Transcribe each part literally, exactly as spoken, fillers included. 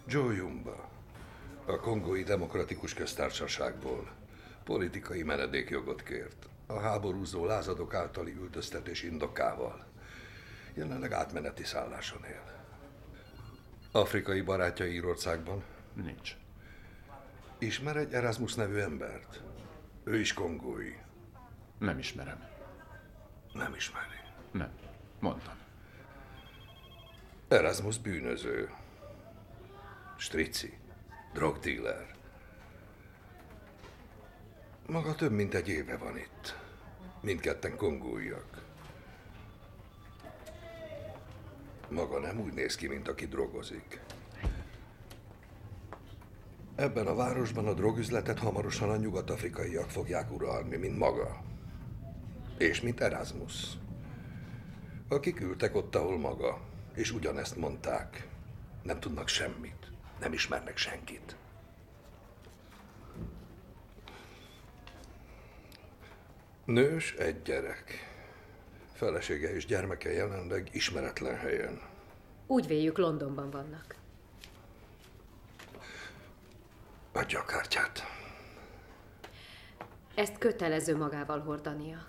Joe Jumba, a Kongói Demokratikus Köztársaságból politikai menedékjogot kért a háborúzó lázadók általi üldöztetés indokával. Jelenleg átmeneti szálláson él. Afrikai barátja Írországban? Nincs. Ismer egy Erasmus nevű embert? Ő is kongói. Nem ismerem. Nem ismeri? Nem. Mondtam. Erasmus bűnöző. Strici. Drogdíler. Maga több mint egy éve van itt. Mindketten kongóiak. Maga nem úgy néz ki, mint aki drogozik. Ebben a városban a drogüzletet hamarosan a nyugat-afrikaiak fogják uralni, mint maga. És mint Erasmus. Akik ültek ott, ahol maga, és ugyanezt mondták. Nem tudnak semmit. Nem ismernek senkit. Nős, egy gyerek. Felesége és gyermeke jelenleg ismeretlen helyen. Úgy véljük, Londonban vannak. Adja a kártyát. Ezt kötelező magával hordania.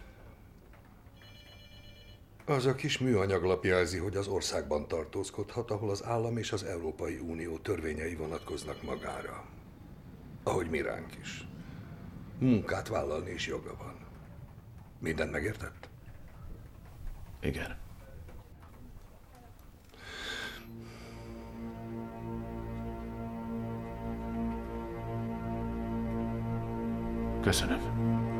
Az a kis műanyaglap jelzi, hogy az országban tartózkodhat, ahol az állam és az Európai Unió törvényei vonatkoznak magára. Ahogy mi ránk is. Munkát vállalni is joga van. Mindent megértett? Igen. Köszönöm.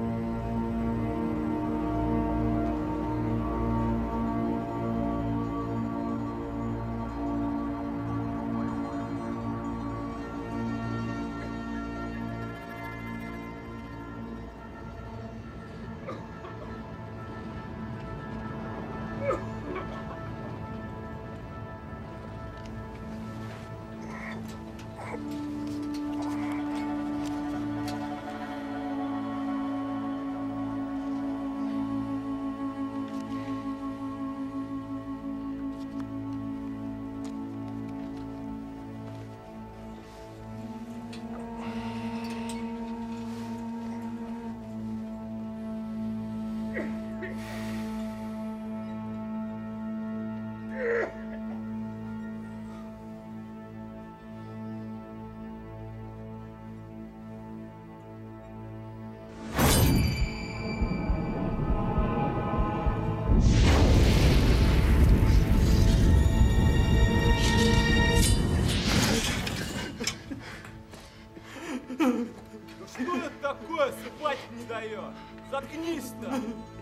Заткнись-то!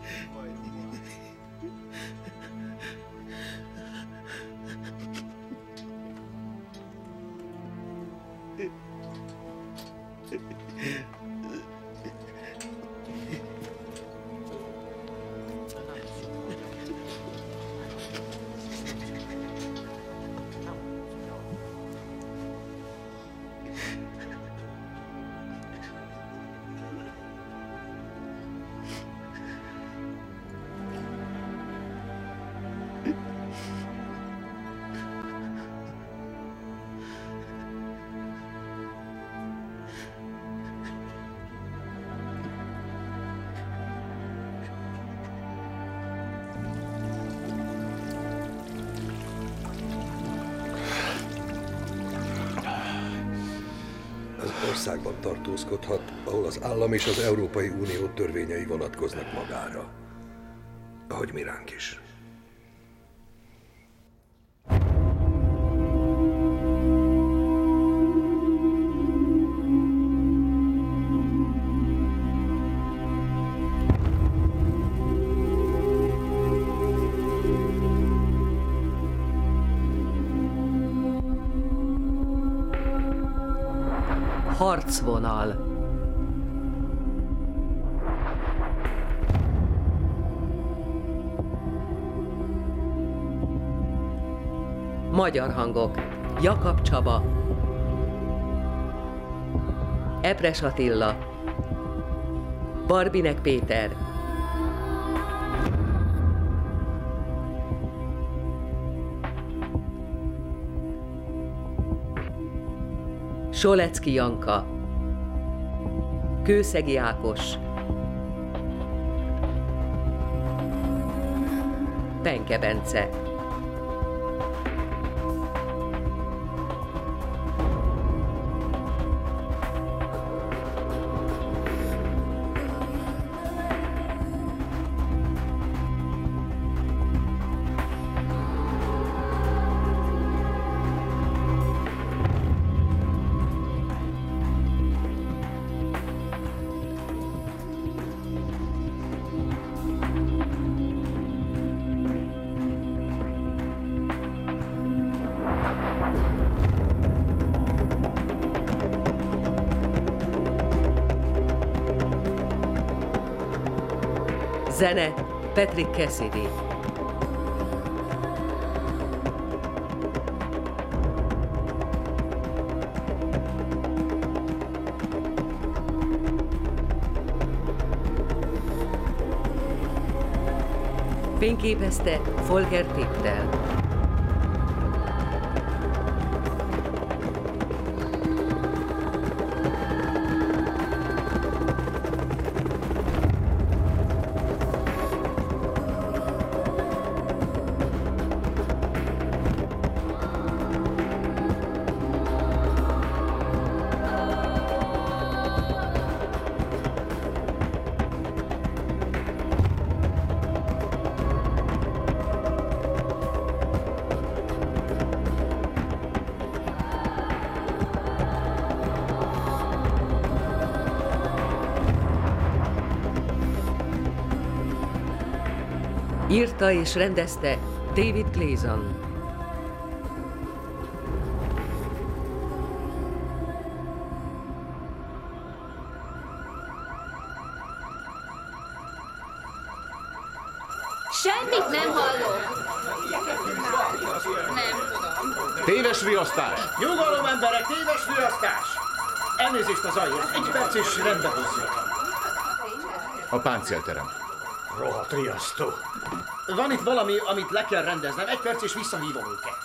Országban tartózkodhat, ahol az állam és az Európai Unió törvényei vonatkoznak magára. Ahogy mi ránk is. Harcvonal. Magyar hangok. Jakab Csaba, Epres Attila, Barbinek Péter, Solecki Janka, Kőszegi Ákos, Penke Bence, zene Patrick Cassidy. Fényképezte Volker Péter. Írta és rendezte David Gleason. Semmit nem hallok! Nem tudom. Téves riasztás! Nyugalom, emberek, téves riasztás! Elnézést az zajért, egy perc és rendbe hozzuk. A páncélterem. Rohadt riasztó. Van itt valami, amit le kell rendeznem. Egy perc és visszahívom őket.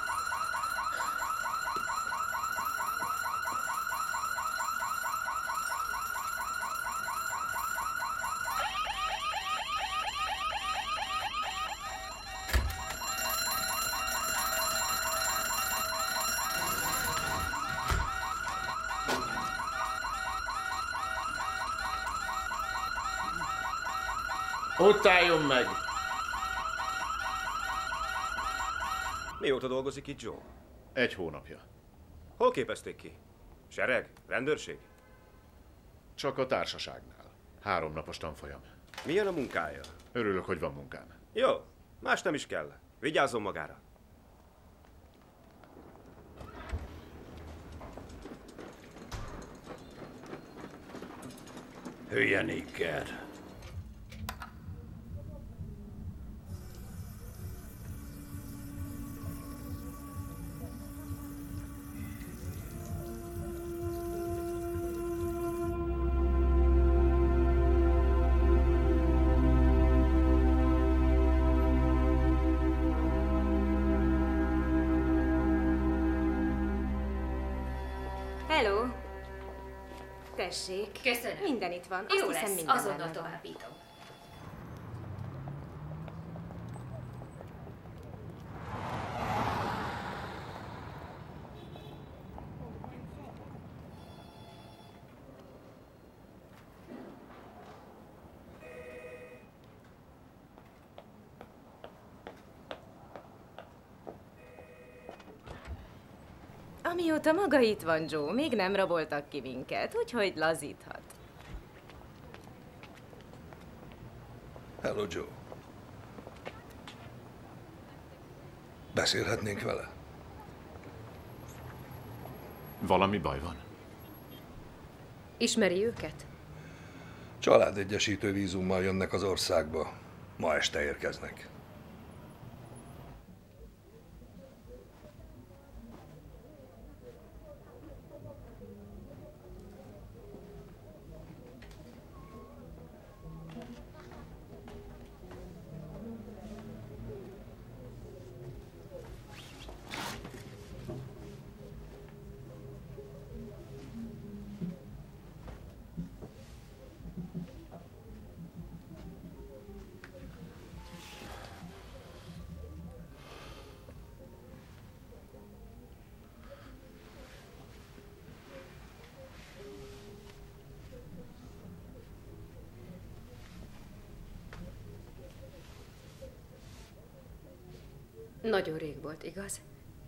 Ott álljon meg! Mióta dolgozik itt Joe? Egy hónapja. Hol képezték ki? Sereg? Rendőrség? Csak a társaságnál. Három napos tanfolyam. Milyen a munkája? Örülök, hogy van munkám. Jó, más nem is kell. Vigyázzon magára. Hülye nigger. Hello! Tessék. Köszönöm. Minden itt van. Azt Jó hiszem, lesz, minden azonnal benne van. továbbítom. Amióta maga itt van, Joe, még nem raboltak ki minket, úgyhogy lazíthat. Hello, Joe. Beszélhetnénk vele? Valami baj van? Ismeri őket? Családegyesítő vízummal jönnek az országba. Ma este érkeznek. Nagyon rég volt, igaz?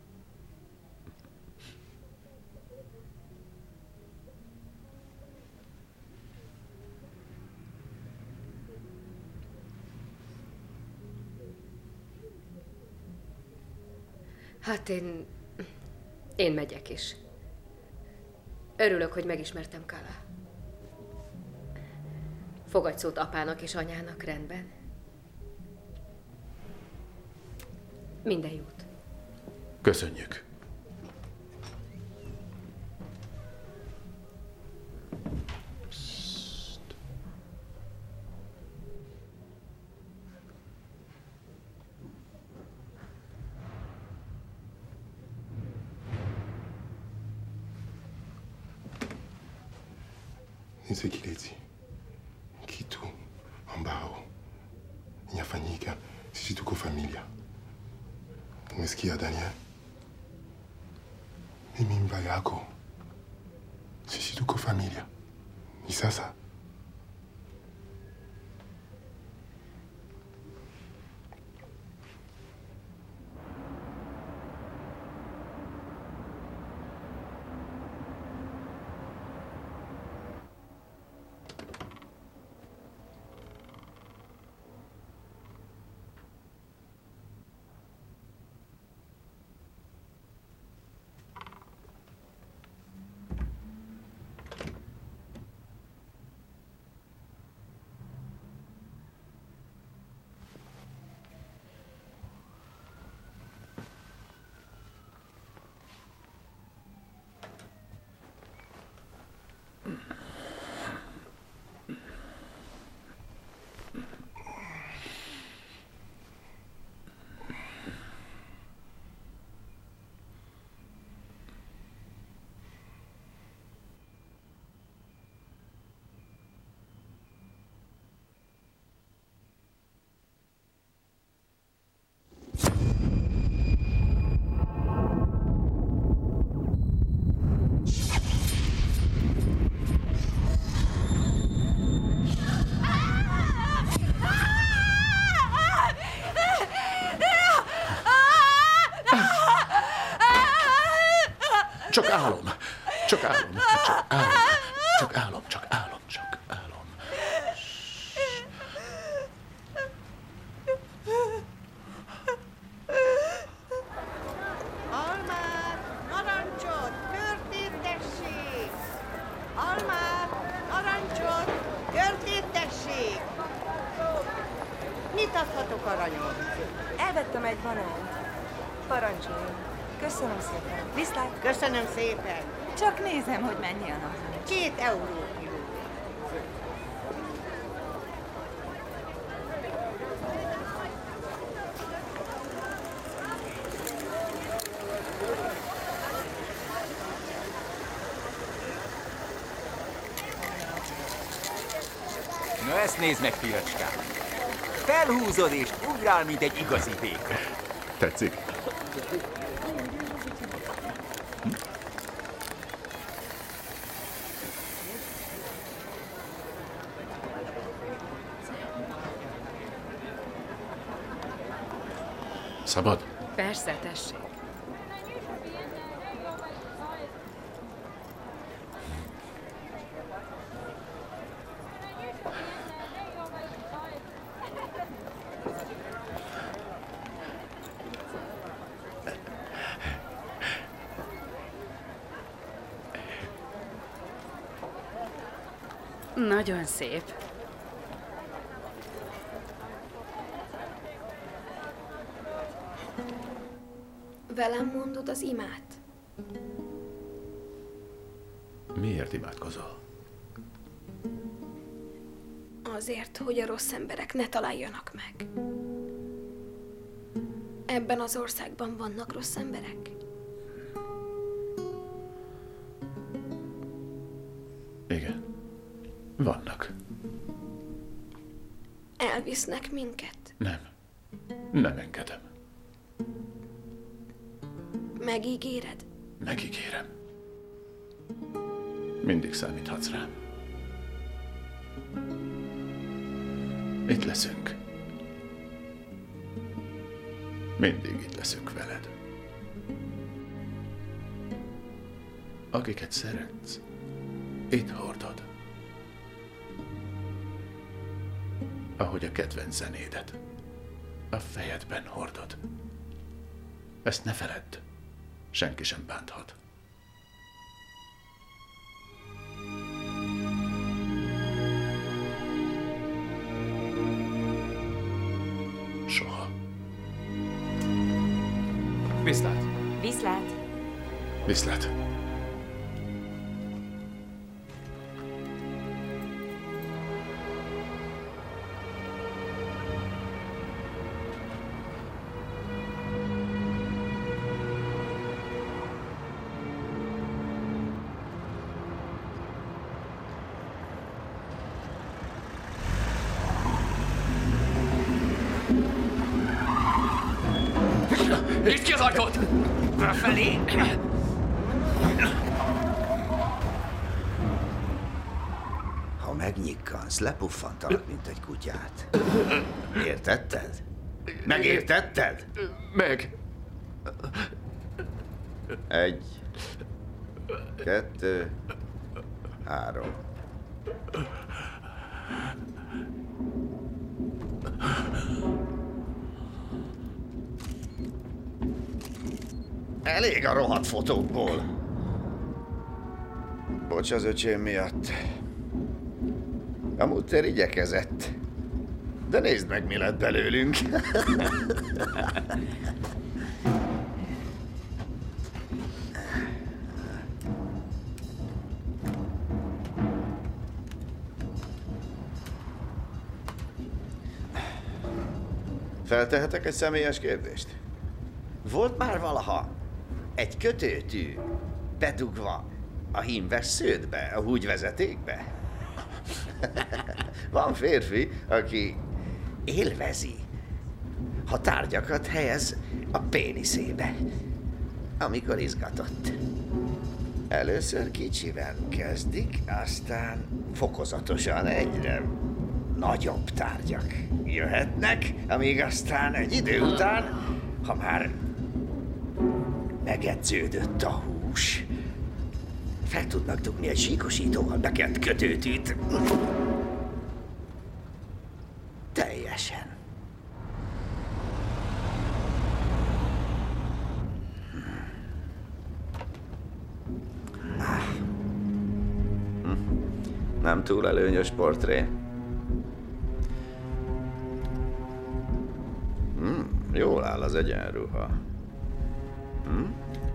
Hát én... Én megyek is. Örülök, hogy megismertem Kala. Fogadj szót apának és anyának, rendben? Minden jót. Köszönjük. Ni ce qu'il a dit. Kitu, ambao, inafanyika sisi tuko familia. Umesikia Daniel? Mimi mimba yako. Sisi tuko familia. Ni sasa. Csak álom, csak álom, csak álom, csak álom, csak álom, csak álom. Almár, narancsot, körtét tessék! Almár, narancsot, körtét tessék! Mit adhatok, aranyom? Elvettem egy banánt. Parancsoljon. Köszönöm szépen. Viszlát. Köszönöm szépen. Csak nézem, hogy mennyi a nap. Két euró kiló. Na ezt nézd meg, fiacskám. Felhúzod és ugrál, mint egy igazi béka. Tetszik? Szabad? Persze, tessék. Nagyon szép. Velem mondod az imát? Miért imádkozol? Azért, hogy a rossz emberek ne találjanak meg. Ebben az országban vannak rossz emberek? Igen. Vannak. Elvisznek minket? Nem. Nem engedem. Megígéred? Megígérem. Mindig számíthatsz rám. Itt leszünk. Mindig itt leszünk veled. Akiket szeretsz, itt hordod. Ahogy a kedvenc zenédet a fejedben hordod. Ezt ne feledd, senki sem bánthat. Soha. Viszlát. Viszlát. Viszlát. Nyisd ki az ajtót! Befelé! Ha megnyikkansz, lepuffantalak, mint egy kutyát. Értetted? Megértetted? Meg. Egy, kettő, három. Elég a rohadt fotókból. Bocs az öcsém miatt. Amúgy tér igyekezett. De nézd meg, mi lett belőlünk. Feltehetek egy személyes kérdést? Volt már valaha egy kötőtű bedugva a hímves sződbe, a húgyvezetékbe? Van férfi, aki élvezi, ha tárgyakat helyez a péniszébe, amikor izgatott. Először kicsivel kezdik, aztán fokozatosan egyre nagyobb tárgyak jöhetnek, amíg aztán egy idő után, ha már megedződött a hús, fel tudnak dugni egy síkosítóval bekent kötőtűt. Teljesen. Nem túl előnyös portré. Hmm, jól áll az egyenruha. Hm?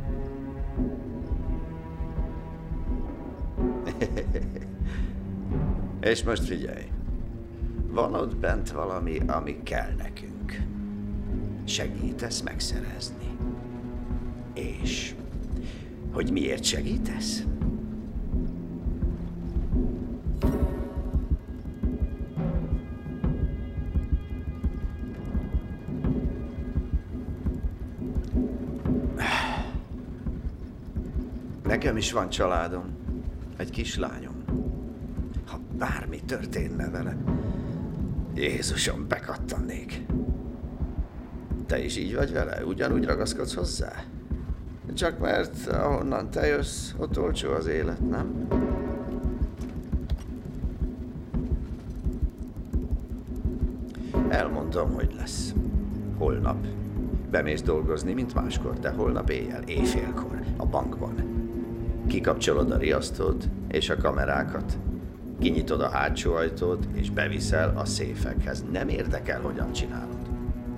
És most figyelj. Van ott bent valami, ami kell nekünk. Segítesz megszerezni. És hogy miért segítesz? Nekem is van családom, egy kislányom. Ha bármi történne vele, Jézusom, bekattannék. Te is így vagy vele? Ugyanúgy ragaszkodsz hozzá? Csak mert ahonnan te jössz, ott olcsó az élet, nem? Elmondom, hogy lesz. Holnap. Bemész dolgozni, mint máskor, de holnap éjjel, éjfélkor, a bankban. Kikapcsolod a riasztót és a kamerákat. Kinyitod a hátsó ajtót, és beviszel a széfekhez. Nem érdekel, hogyan csinálod.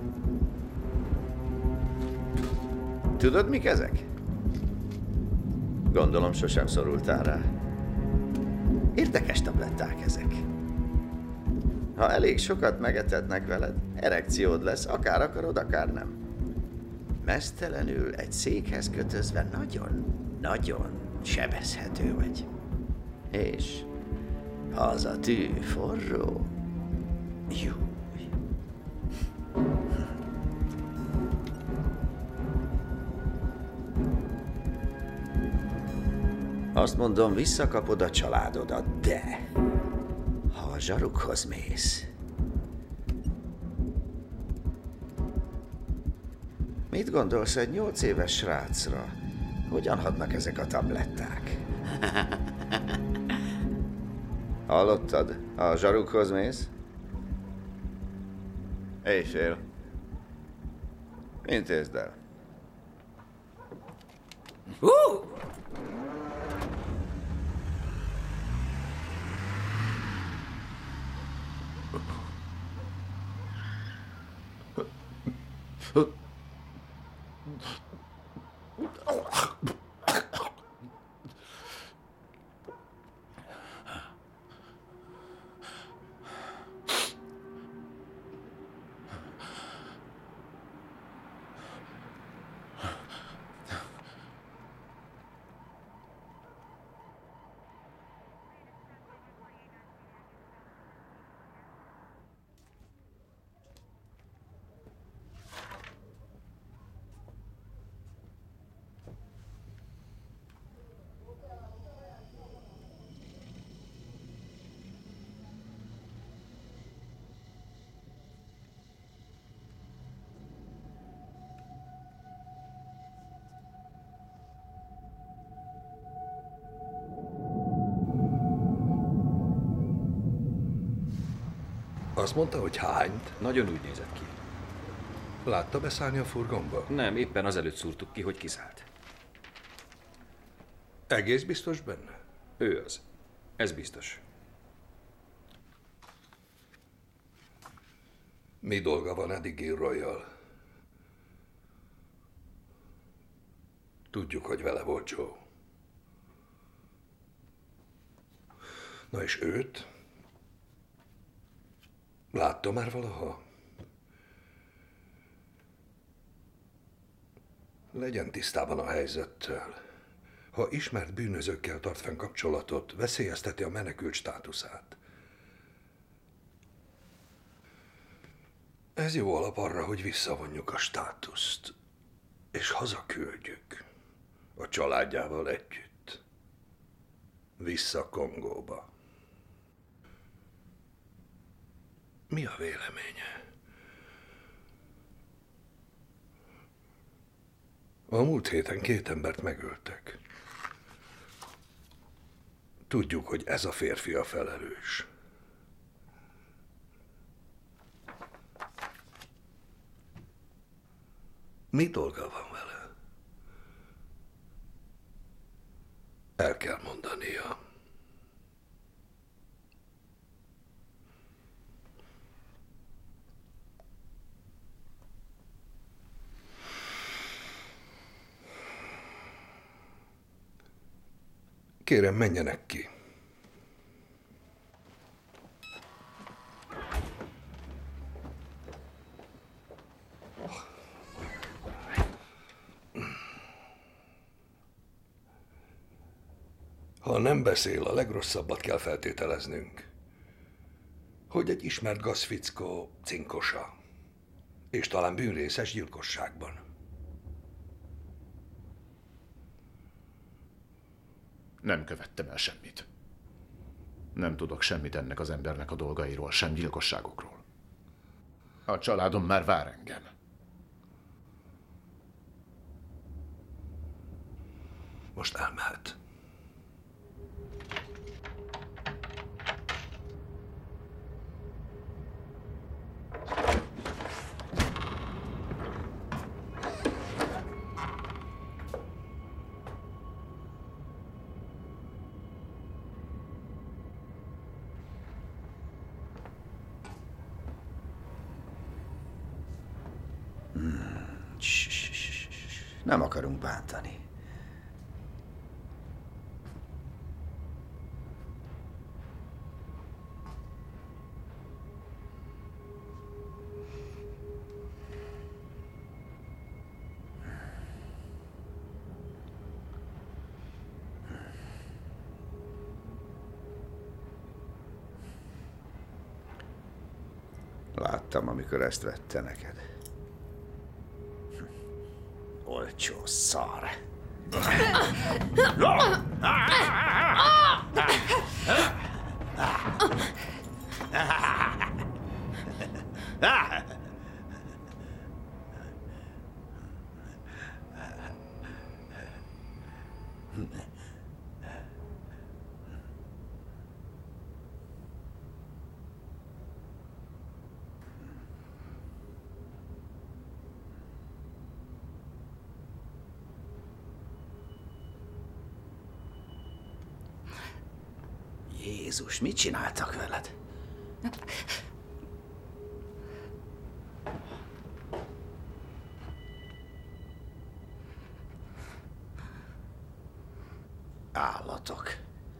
Tudod, mik ezek? Gondolom, sosem szorultál rá. Érdekes tabletták ezek. Ha elég sokat megetetnek veled, erekciód lesz, akár akarod, akár nem. Meztelenül egy székhez kötözve nagyon, nagyon sebezhető vagy. És ha az a tű forró, jó. Azt mondom, visszakapod a családodat, de ha a zsarukhoz mész, Mit gondolsz egy nyolc éves srácra? Hogyan hatnak ezek a tabletták? Hallottad? A zsarukhoz mész? Éjfél. Intézd el. Uh! Azt mondta, hogy hányt? Nagyon úgy nézett ki. Látta beszállni a furgonba? Nem, éppen azelőtt szúrtuk ki, hogy kiszállt. Egész biztos benne? Ő az. Ez biztos. Mi dolga van Eddie Gilroy-jal? Tudjuk, hogy vele volt Joe. Na és őt? Látta már valaha? Legyen tisztában a helyzettel. Ha ismert bűnözőkkel tart fenn kapcsolatot, veszélyezteti a menekült státuszát. Ez jó alap arra, hogy visszavonjuk a státuszt, és hazaküldjük a családjával együtt. Vissza Kongóba. Mi a véleménye? A múlt héten két embert megöltek. Tudjuk, hogy ez a férfi a felelős. Mi dolga van vele? El kell mondania. Kérem, menjenek ki. Ha nem beszél, a legrosszabbat kell feltételeznünk. Hogy egy ismert gazfickó cinkosa, és talán bűnrészes gyilkosságban. Nem követtem el semmit. Nem tudok semmit ennek az embernek a dolgairól, sem gyilkosságokról. A családom már vár engem. Most elmehet. Nem akarunk bántani. Láttam, amikor ezt vette neked. Olcsó szar. Jézus, mit csináltak veled? Állatok.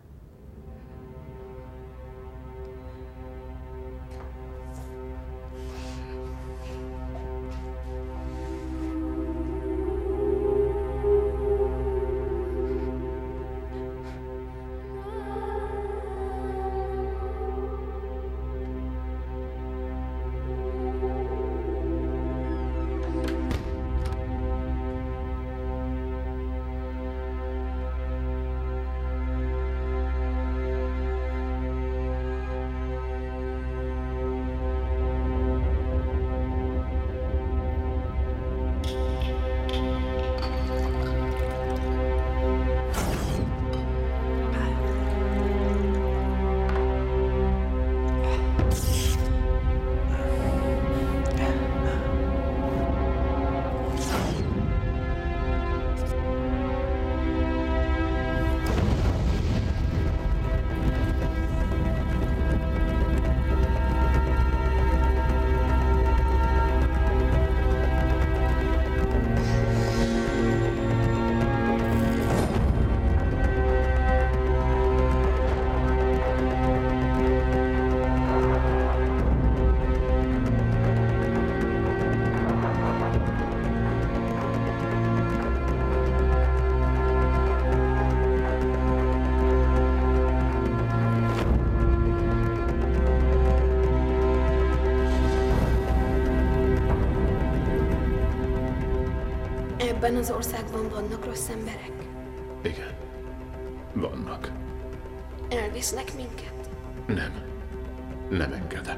Ebben az országban vannak rossz emberek. Igen. Vannak. Elvisznek minket. Nem. Nem engedem.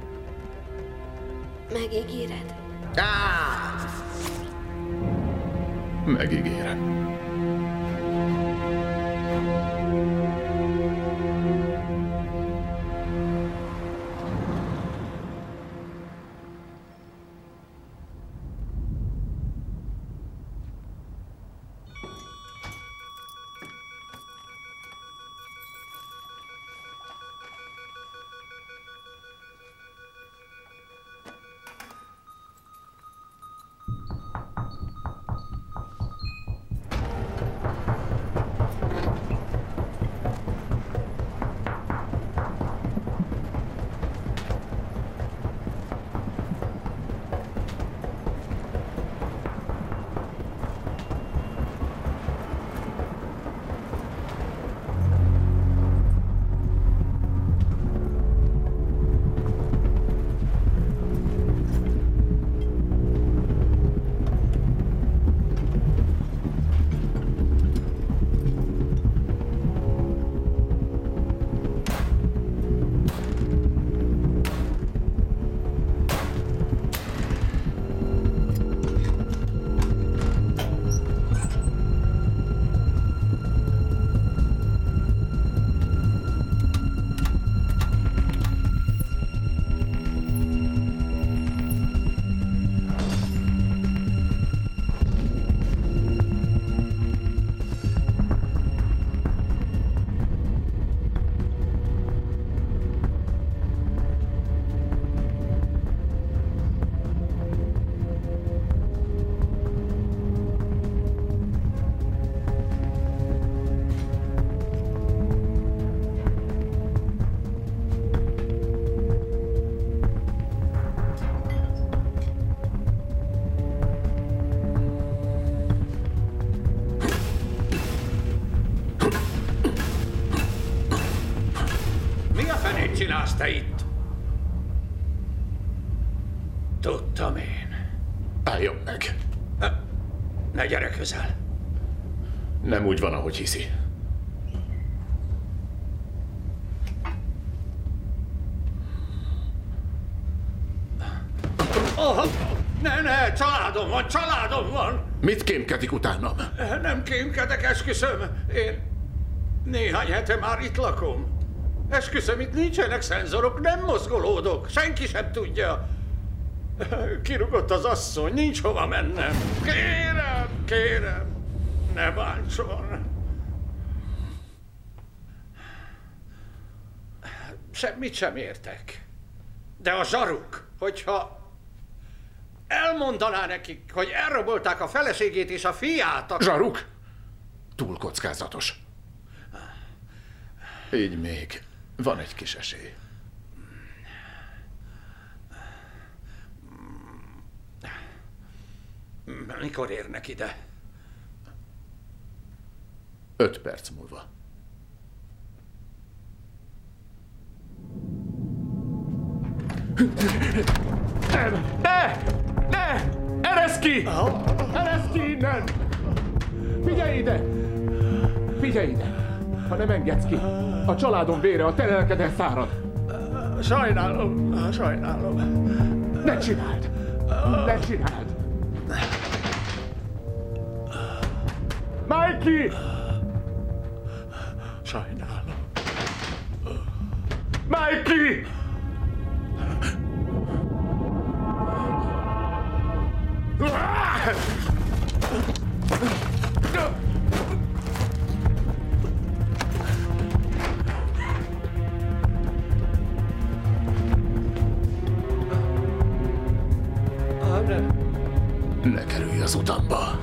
Megígéred? Megígérem. Csinálsz te itt? Tudtam én. Álljon meg. Ne gyere közel. Nem úgy van, ahogy hiszi. Oh, ne, ne, családom van, családom van. Mit kémkedik utánam? Nem kémkedek, esküszöm. Én néhány hete már itt lakom. Esküszöm, itt nincsenek szenzorok, nem mozgolódok, senki sem tudja. Kirugott az asszony, nincs hova mennem. Kérem, kérem, ne bántson. semmit sem értek. De a zsaruk, hogyha elmondaná nekik, hogy elrabolták a feleségét és a fiát, a... Zsaruk? Túl kockázatos. Így még van egy kis esély. Mikor érnek ide? Öt perc múlva. Nem! Ne! Ne! Eresz ki! Eresz ki innen! Figyelj ide! Figyelj ide! Ha nem engedsz ki, a családom vére a te lelkeden szárad. Sajnálom, sajnálom. Ne csináld! Ne csináld! Mikey! Sajnálom. Mikey! Ne kerülj az utamba.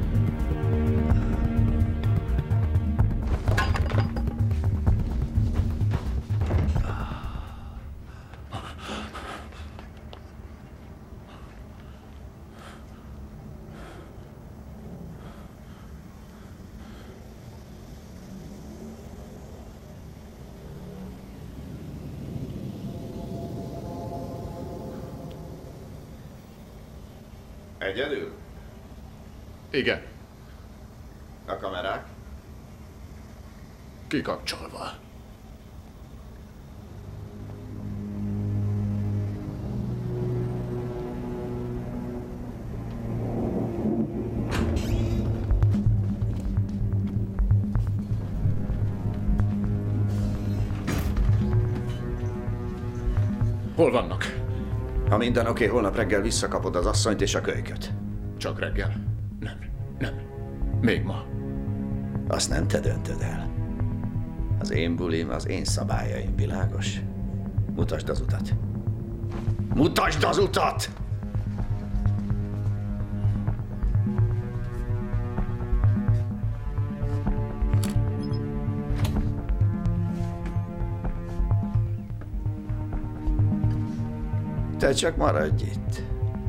Egyedül? Igen. A kamerák? Kikapcsolva. Hol vannak? Ha minden oké, holnap reggel visszakapod az asszonyt és a kölyköt. Csak reggel? Nem, nem. Még ma. Azt nem te döntöd el. Az én bulim, az én szabályaim, világos? Mutasd az utat. Mutasd az utat! Te csak maradj itt.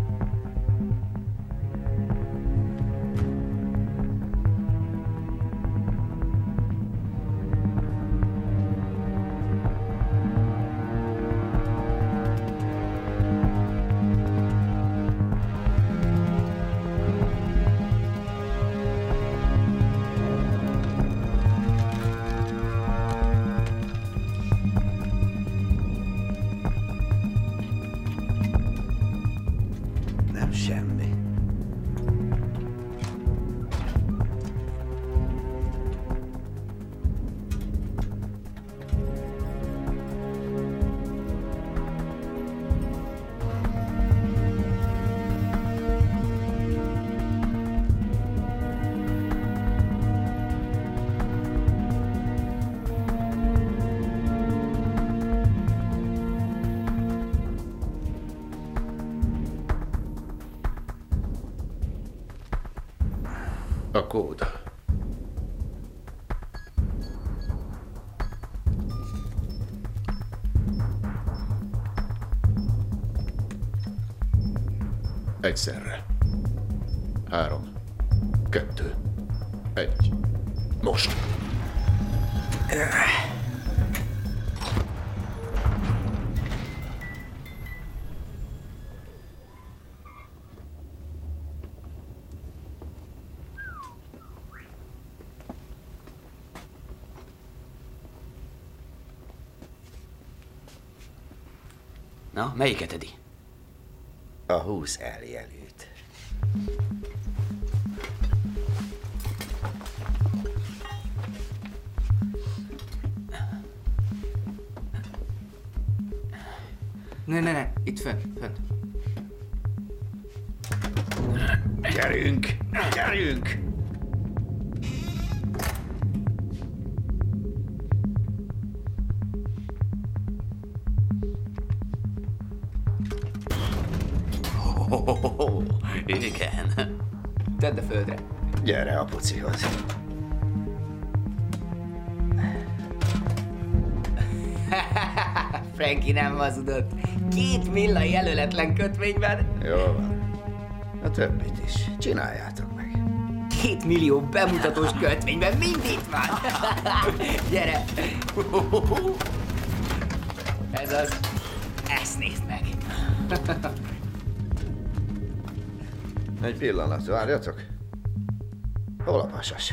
Semmi. A kód. Egyszerre. Három, kettő, egy. Most. Na, melyiket, Edi? A húsz eljelült. Ne, ne, ne, itt fent, fent. Gyerünk! Gyerünk! Igen. Tedd a földre. Gyere a pucihoz. Frankie nem hazudott. Két milla jelöletlen kötvényben. Jó van. A többit is. Csináljátok meg. Két millió bemutatós kötvényben mind itt van. Gyere. Ez az. Ezt nézd meg. Egy pillanat, várjatok. Hol a pasas?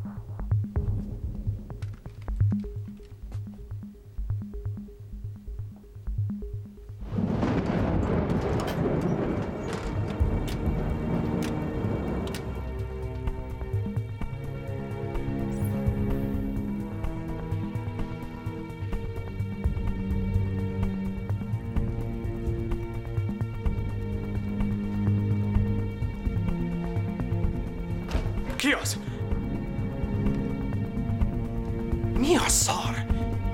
Ki az? Mi a szar?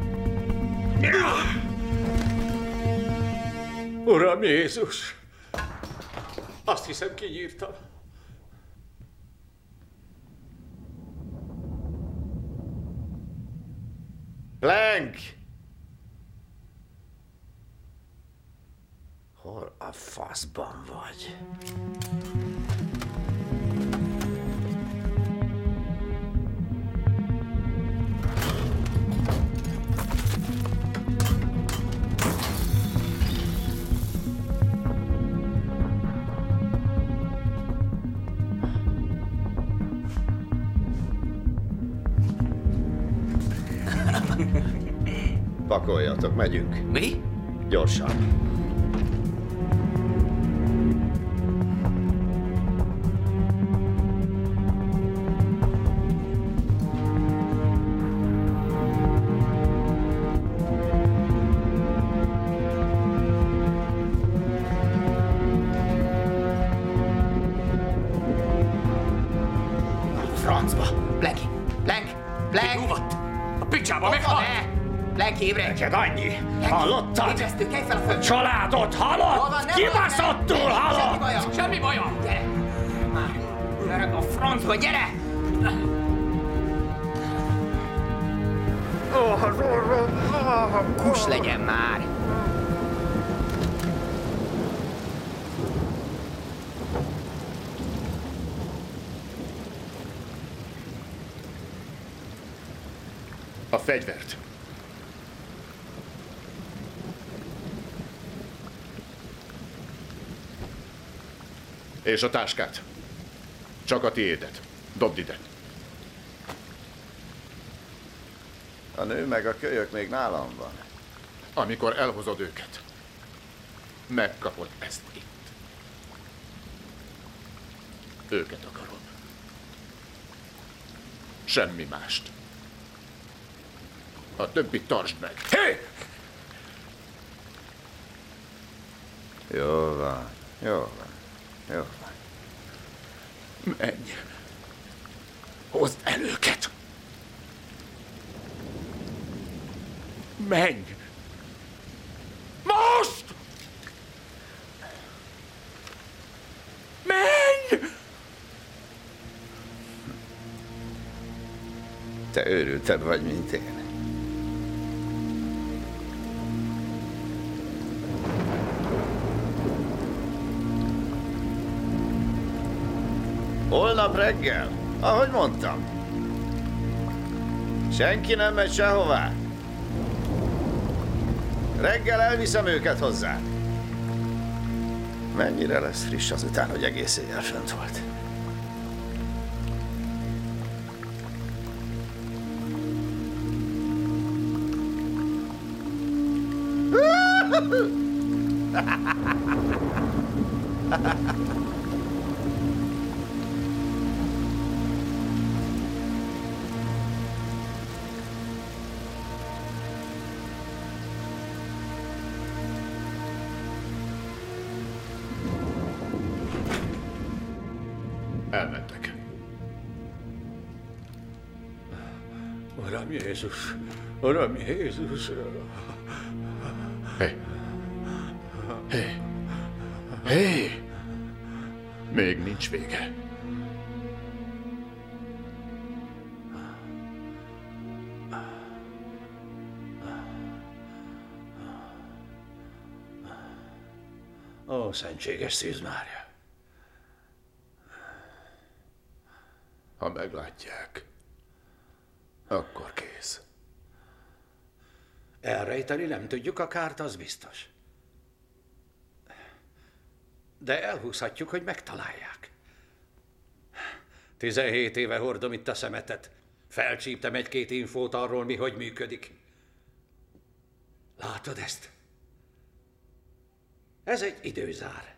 Uram Jézus! Azt hiszem, kinyírtam. Plank! Hol a faszban vagy? Pakoljatok, megyünk. Mi? Gyorsan. Francba! Plank! Plank! Plank! Nyugodt! A picsába meghal! Plank, ébredj! Neked annyi! Hallottad? Ébresztő, kelj fel a föld! Családot halott! Kibaszottul halott! Semmi bajom! Gyere! Már! Gyere a francba, gyere! Kus legyen már! A fegyvert. És a táskát. Csak a tiédet. Dobd ide. A nő meg a kölyök még nálam van. Amikor elhozod őket, megkapod ezt itt. Őket akarom. Semmi mást. A többit tartsd meg. Hé! Jó van, jó van, jó van. Menj. Hozd el őket. Menj. Most! Menj! Te őrültebb vagy, mint én. Holnap reggel, ahogy mondtam. Senki nem megy sehová. Reggel elviszem őket hozzá. Mennyire lesz friss azután, hogy egész éjjel fönt volt? Elmentek. Uram Jézus! Uram Jézus! Hé! Hé! Hé! Még nincs vége. Ó, szentséges Szűz Mária. Ha meglátják, akkor kész. Elrejteni nem tudjuk a kárt, az biztos. De elhúzhatjuk, hogy megtalálják. Tizenhét éve hordom itt a szemetet. Felcsíptem egy-két infót arról, mi hogy működik. Látod ezt? Ez egy időzár.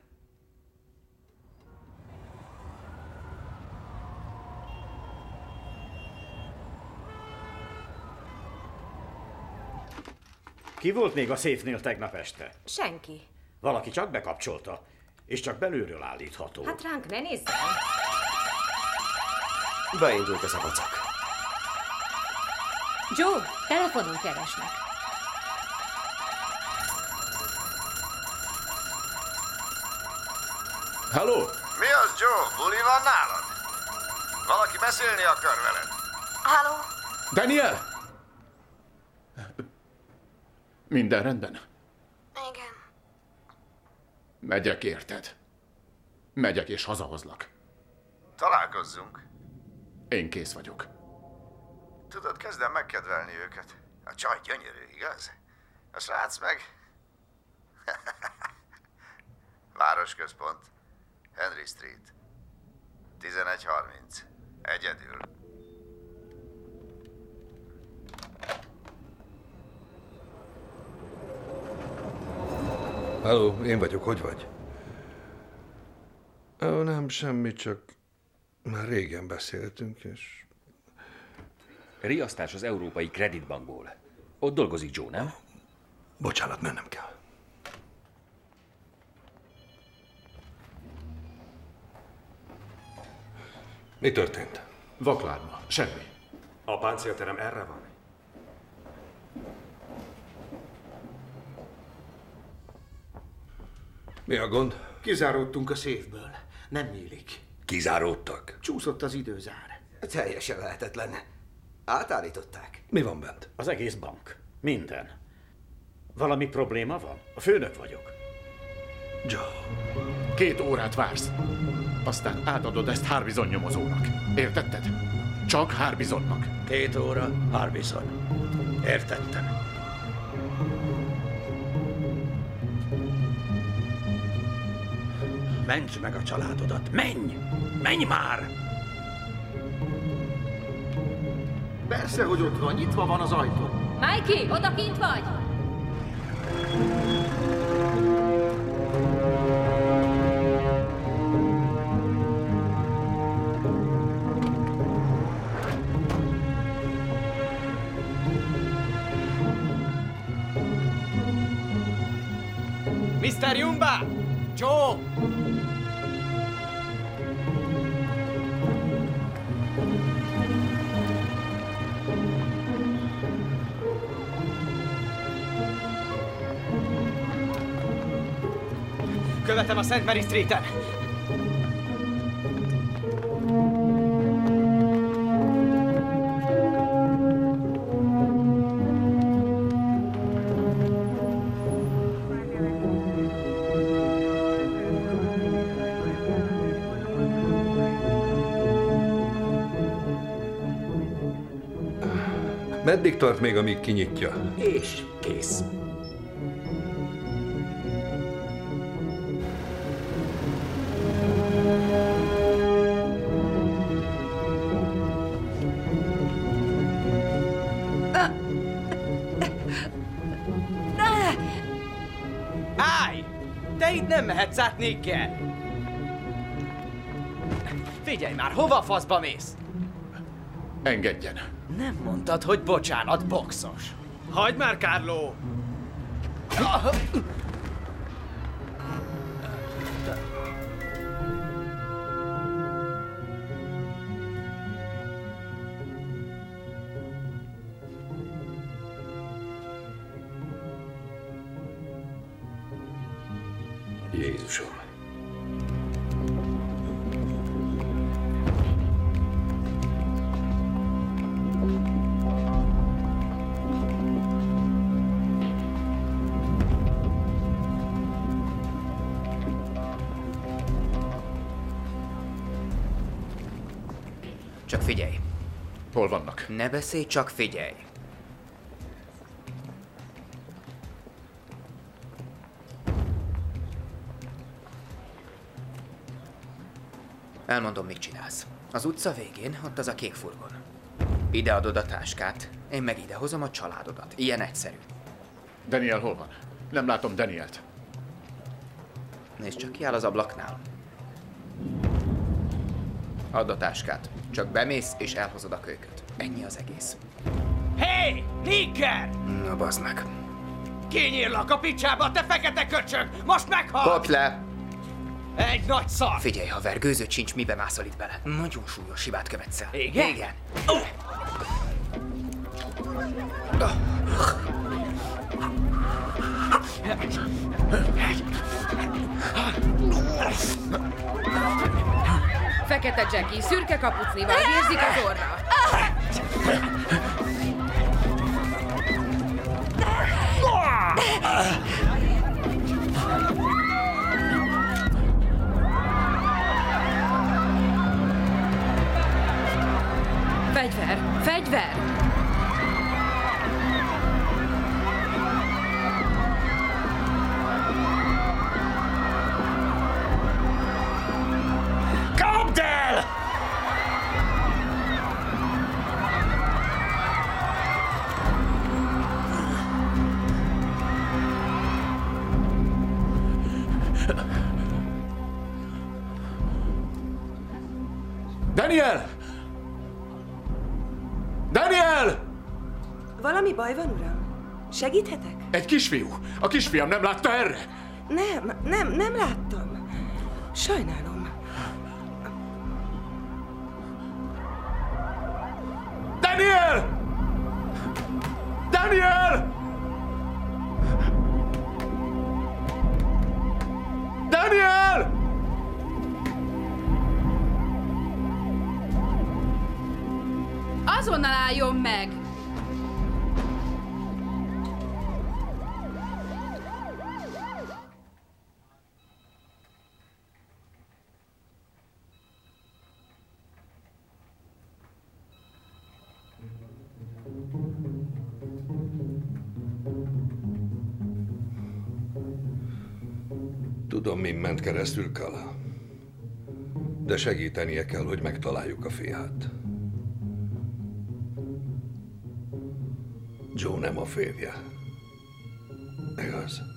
Ki volt még a széfnél tegnap este? Senki. Valaki csak bekapcsolta, és csak belülről állítható. Hát ránk ne nézzen. Beindult ez a vacak. Joe, telefonon keresnek. Halló? Mi az, Joe? Buli van nálad? Valaki beszélni akar veled. Halló? Daniel? Minden rendben? Igen. Megyek, érted? Megyek és hazahozlak. Találkozzunk. Én kész vagyok. Tudod, kezdem megkedvelni őket. A csaj gyönyörű, igaz? A srác meg... Városközpont. Henry Street. tizenegy harminc. Egyedül. Halló, én vagyok, hogy vagy? Ó, nem, semmi, csak már régen beszéltünk, és... Riasztás az Európai Kreditbankból. Ott dolgozik Joe, nem? Bocsánat, mennem kell. Mi történt? Vaklárma, semmi. A páncélterem erre van. Mi a gond? Kizáródtunk a széfből. Nem nyílik. Kizáródtak? Csúszott az időzár. Teljesen lehetetlen. Átállították. Mi van bent? Az egész bank. Minden. Valami probléma van? A főnök vagyok. Joe. Két órát vársz. Aztán átadod ezt Harbison nyomozónak. Értetted? Csak Harbisonnak. Két óra, Harbison. Értettem. Mentsd meg a családodat! Menj! Menj már! Persze, hogy ott van. Nyitva van az ajtó. Mikey, odakint vagy? miszter Jumba! Joe! Követem a Szent Mary Street-en. Meddig tart még, amíg kinyitja? És kész. Állj! Te itt nem mehetsz át, Nigger! Figyelj már, hova a faszba mész? Engedjen. Nem mondtad, hogy bocsánat, boxos. Hagyd már, Carlo! Jézusom. Csak figyelj. Hol vannak? Ne beszélj, csak figyelj. Elmondom, mit csinálsz. Az utca végén, ott az a kék furgon. Ide adod a táskát, én meg ide hozom a családodat. Ilyen egyszerű. Daniel hol van? Nem látom Danielt. Nézd csak, ki áll az ablaknál. Add a táskát. Csak bemész és elhozod a kölyköt. Ennyi az egész. Hé, hey, Nicker! Na, bazd meg. Kinyírlak a picsába, te fekete köcsög! Most meghal! Kopd le! Egy nagy szar! Figyelj, haver, gőzöd sincs, mibe mászol itt bele. Nagyon súlyos hibát követsz el. Igen? Igen. Oh. Fekete Jackie, szürke kapucnival, vérzik az orra. Fegyver! Fegyver! Kapd el! Daniel! Daniel! Valami baj van, uram? Segíthetek? Egy kisfiú. A kisfiam nem látta erre? Nem, nem, nem láttam. Sajnálom. Daniel! Daniel! Daniel! Azonnal álljon meg! Tudom, min ment keresztül Kala. De segítenie kell, hogy megtaláljuk a fiát. Joe nem a férje. Igaz?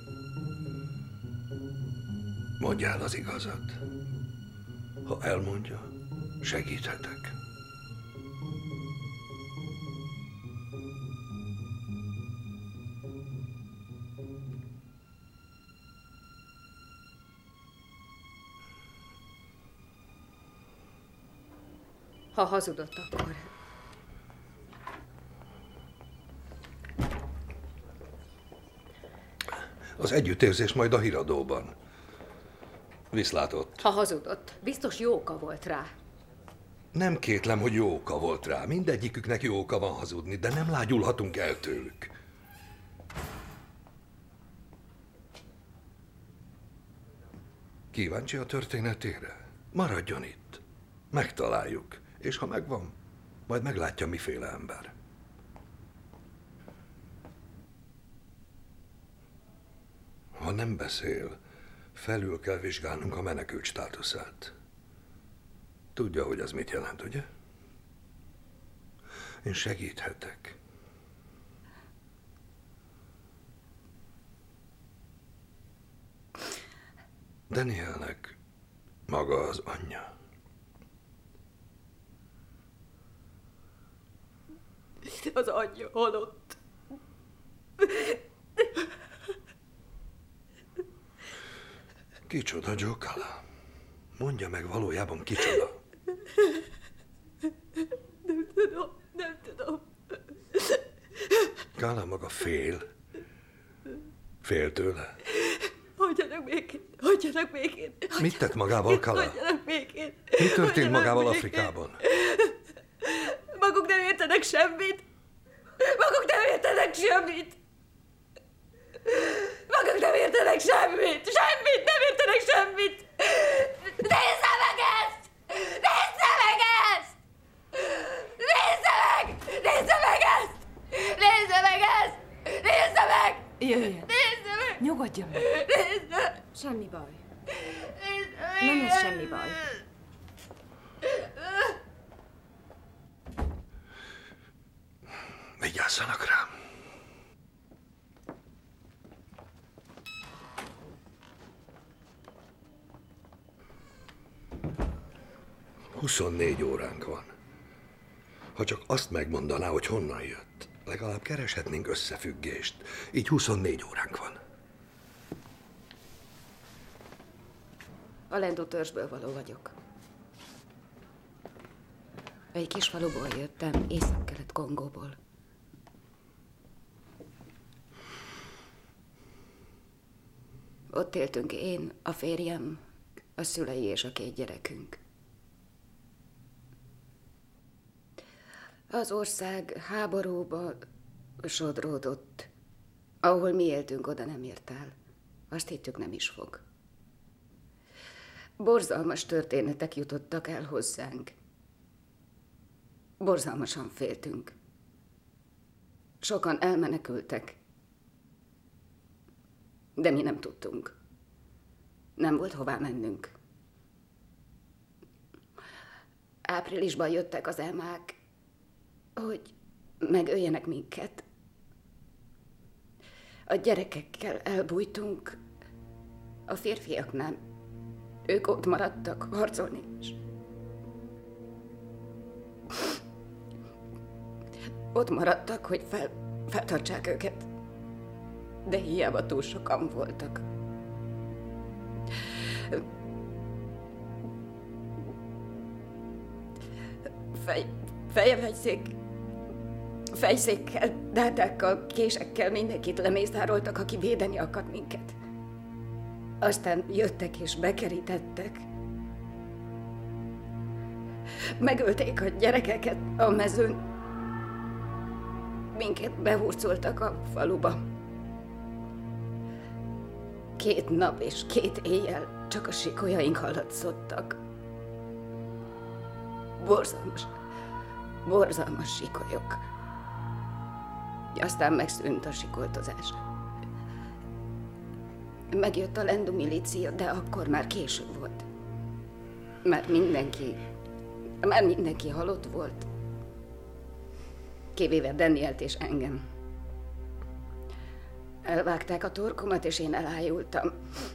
Mondjál az igazat. Ha elmondja, segíthetek. Ha hazudott, akkor... Az együttérzés majd a híradóban. Viszlátott. Ha hazudott, biztos jó oka volt rá. Nem kétlem, hogy jó oka volt rá. Mindegyiküknek jó oka van hazudni, de nem lágyulhatunk el tőlük. Kíváncsi a történetére? Maradjon itt. Megtaláljuk. És ha megvan, majd meglátja, miféle ember. Ha nem beszél, felül kell vizsgálnunk a menekült státuszát. Tudja, hogy az mit jelent, ugye? Én segíthetek. Danielnek maga az anyja. Az anyja halott. Kicsoda Joe Kala? Mondja meg valójában kicsoda. Nem tudom, nem tudom. Kala maga fél. Fél tőle. Hagyjanak békén, hagyjanak békén. Mit tett magával Kala? Hagyjanak békén. Mi történt magával Afrikában? Maguk nem értenek semmit. Maguk nem értenek semmit. Maguk nem értenek semmit. Semmit, nem értenek semmit. Nézze meg ezt! Nézze meg ezt! Nyugodjon meg. Semmi baj. Nem lesz semmi baj. Vigyázzanak rám. huszonnégy óránk van. Ha csak azt megmondaná, hogy honnan jött, legalább kereshetnénk összefüggést. Így huszonnégy óránk van. A Lendó törzsből való vagyok. Egy kis faluból jöttem, észak-kelet Kongóból. Ott éltünk én, a férjem, a szülei és a két gyerekünk. Az ország háborúba sodródott. Ahol mi éltünk, oda nem ért el. Azt hittük, nem is fog. Borzalmas történetek jutottak el hozzánk. Borzalmasan féltünk. Sokan elmenekültek. De mi nem tudtunk. Nem volt hová mennünk. Áprilisban jöttek az emák, hogy megöljenek minket. A gyerekekkel elbújtunk, a férfiak nem. Ők ott maradtak harcolni is. Ott maradtak, hogy fel, feltartsák őket. De hiába túl sokan voltak. Fej, fejevegyszék, fejszékkel, dátákkal, késekkel mindenkit lemészároltak, aki védeni akart minket. Aztán jöttek és bekerítettek. Megölték a gyerekeket a mezőn. Minket behurcoltak a faluba. Két nap és két éjjel csak a sikolyaink hallatszottak. Borzalmas, borzalmas sikolyok. Aztán megszűnt a sikoltozás. Megjött a Lendó milícia, de akkor már késő volt. Már mindenki, már mindenki halott volt. Kivéve Danielt és engem. Elvágták a torkomat, és én elájultam.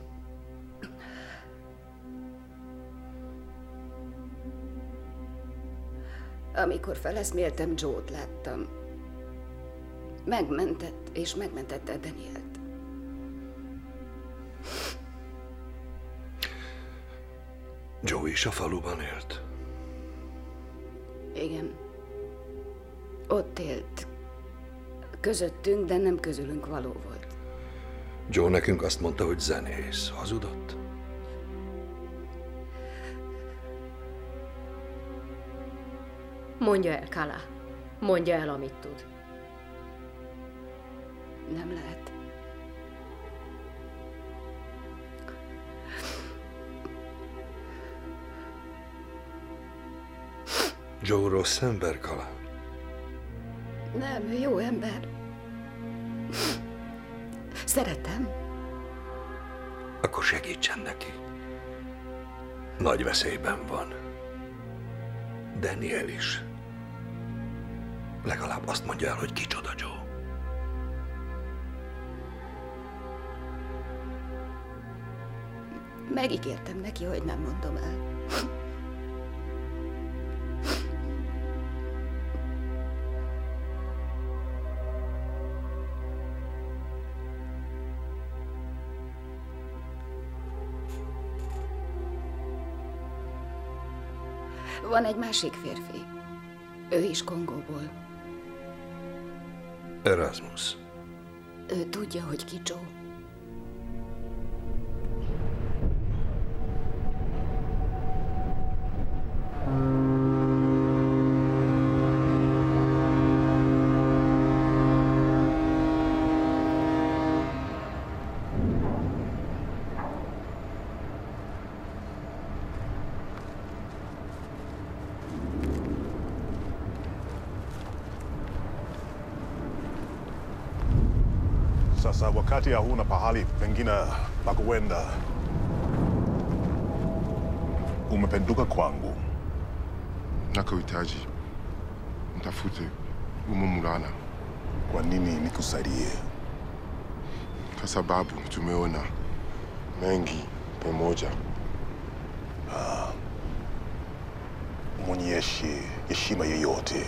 Amikor feleszméltem, Joe-t láttam. Megmentett, és megmentette Danielt. Joe is a faluban élt? Igen. Ott élt. Közöttünk, de nem közülünk való volt. Joe nekünk azt mondta, hogy zenész. Hazudott? Mondja el, Kala. Mondja el, amit tud. Nem lehet. Joe rossz ember, Kala? Nem, ő jó ember. Szeretem. Akkor segítsen neki. Nagy veszélyben van. Daniel is. Legalább azt mondja el, hogy kicsoda Joe. Megígértem neki, hogy nem mondom el. Van egy másik férfi. Ő is Kongóból. Erasmus. Ő tudja, hogy ki Joe. sasa wakati hauna pahali pengine pa kuenda. Umependuka kwangu. Nakuhitaji. Mtafute umo Mulala. Kwa nini nikusaidie? Kwa sababu tumeona mengi pamoja. Ah. Mwonyeshe heshima yoyote.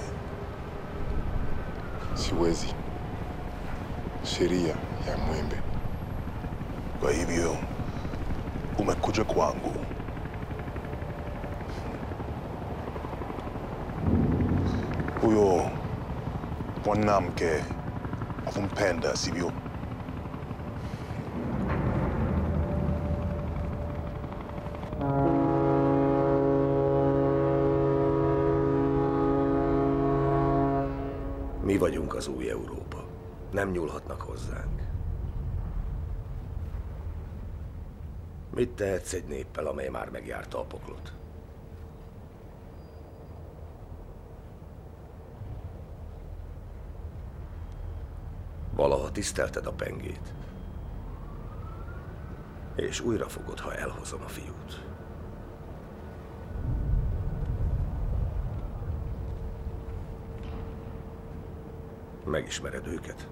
Siwezi. Sheria ya Mwembe. Kwa hivyo umekuja kwangu. Huyo mwanamke akumpenda, sivyo? Mi vagyunk az új Európa. Nem nyúlhatnak hozzánk. Mit tehetsz egy néppel, amely már megjárta a poklot? Valaha tisztelted a pengét. És újra fogod, ha elhozom a fiút. Megismered őket?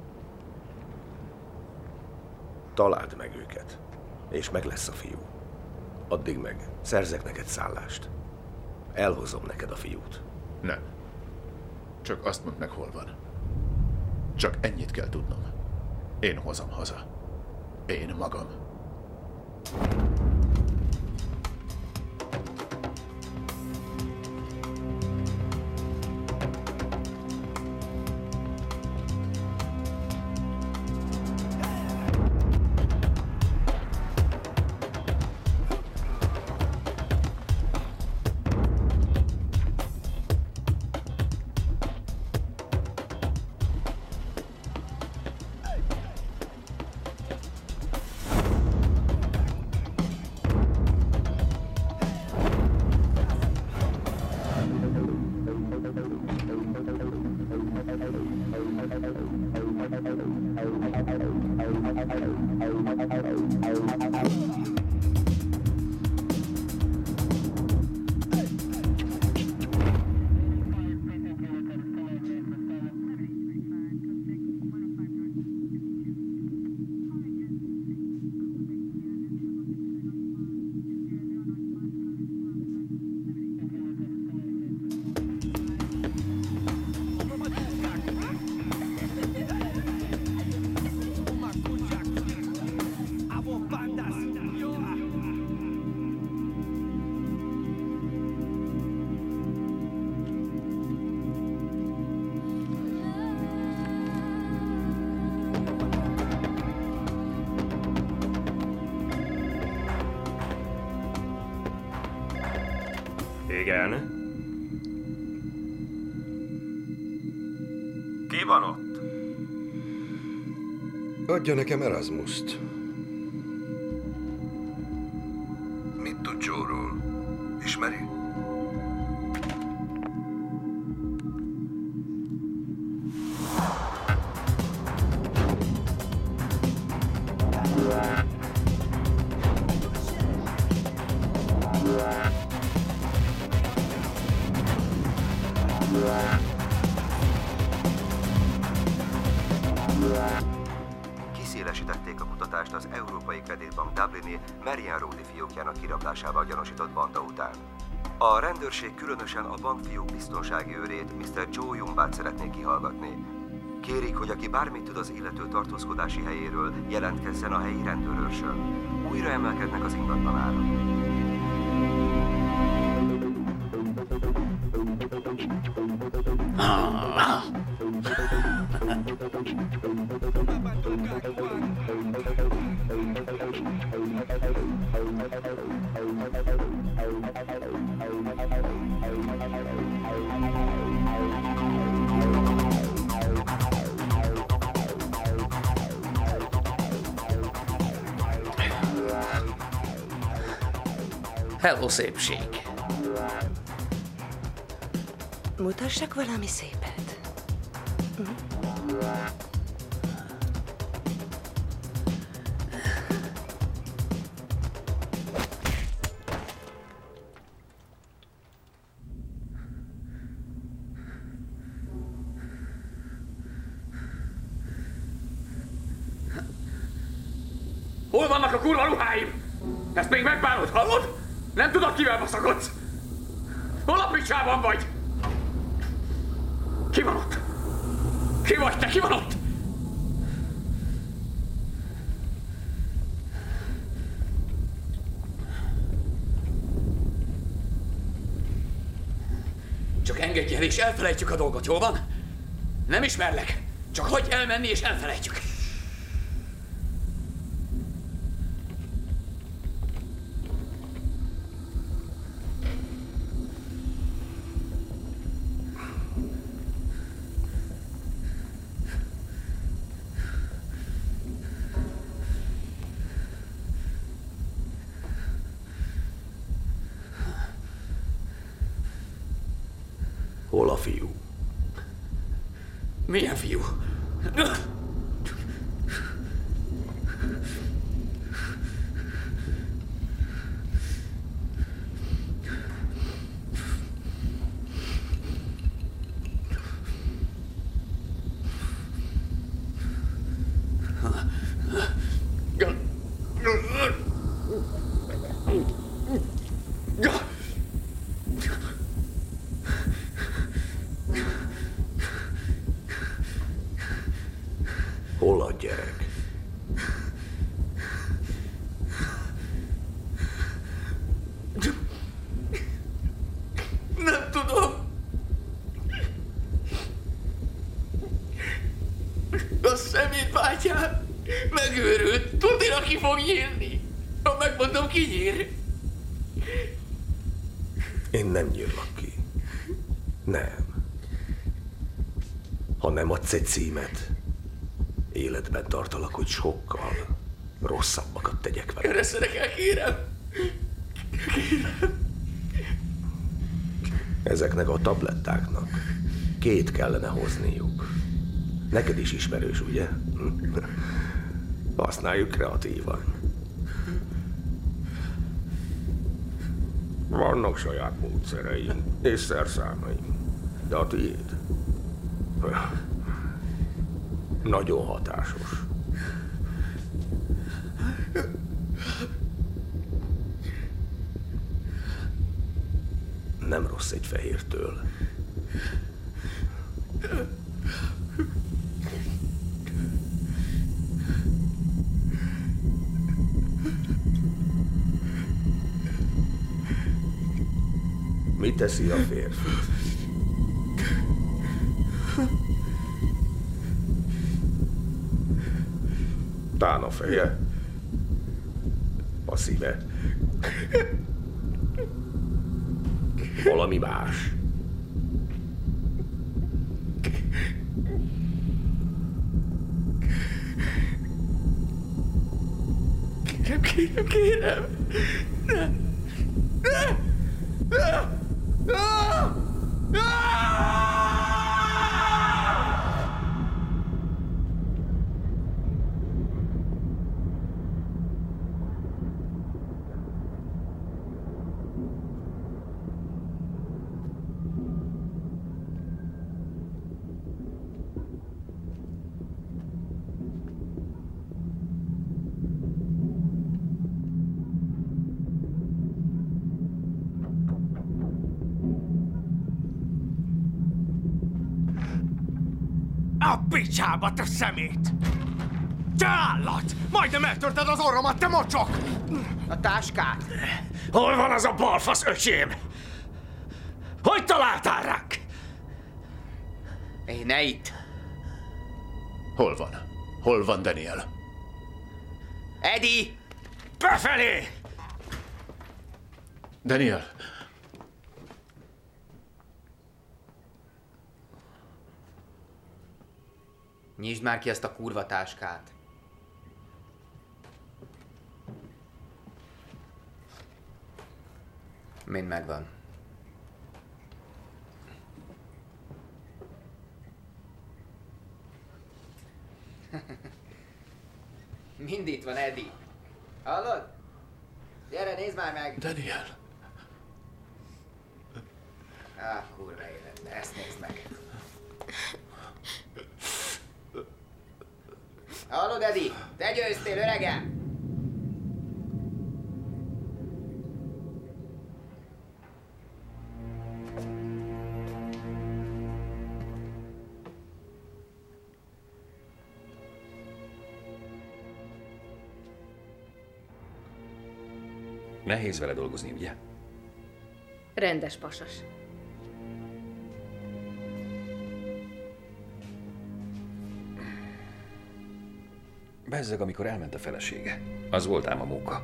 Találd meg őket, és meg lesz a fiú. Addig meg szerzek neked szállást. Elhozom neked a fiút. Nem. Csak azt mondd meg, hol van. Csak ennyit kell tudnom. Én hozom haza. Én magam. Igen. Ki van ott? Adja nekem Erasmust. Mit tud Joe-ról? Ismeri? Kiszélesítették a kutatást az Európai Kreditbank Dublini Marian Road-i fiókjának kirablásával gyanúsított banda után. A rendőrség különösen a bankfiók biztonsági őrét, miszter Joe Jumbát szeretné kihallgatni. Kérik, hogy aki bármit tud az illető tartózkodási helyéről, jelentkezzen a helyi rendőrőrsön. Újra emelkednek az ingatlanárak. Hello, szépség! Mutassak valami szépet. Hm? Hol vannak a kurva ruháim? Ezt még megbánod, hallod? Nem tudod, kivel baszakodsz? Hol a picsában vagy? Ki van ott? Ki vagy te? Ki van ott? Csak engedj el, és elfelejtjük a dolgot, jó van? Nem ismerlek. Csak hagyj elmenni, és elfelejtjük. Hol a fiú? Milyen fiú? Hol a gyerek? Nem tudom. A szemét bátyám megőrült. Tudira ki fog nyílni. Ha megmondom, ki nyír. Én nem nyírlak ki. Nem. Ha nem adsz egy címet, életben tartalak, hogy sokkal rosszabbakat tegyek vele. Eresztenek el, kérem. Kérem. Ezeknek a tablettáknak két kellene hozniuk. Neked is ismerős, ugye? Használjuk kreatívan. Vannak saját módszereim és szerszámaim, de a tiéd nagyon hatásos. Nem rossz egy fehértől. Mi teszi a férfi? Tán a feje, a szíve. Valami más. Kérem, kérem, kérem. Ne. Ne. Ne. Ah! Ah! A picsába, te szemét! Te állat! Majdnem eltörted az orromat, te mocsok! A táskát! Hol van az a balfasz, öcsém? Hogy találtál ránk? Én ne itt. Hol van? Hol van Daniel? Eddie! Befelé! Daniel! Nyisd már ki ezt a kurva táskát. Mind megvan. Mind itt van, Eddie. Hallod? Gyere, nézd már meg! Daniel! Ah, kurva életbe, ezt nézd meg. Hallod, Eddie? Te győztél, öregem! Nehéz vele dolgozni, ugye? Rendes pasas. Bezzeg, amikor elment a felesége. Az volt ám a munka.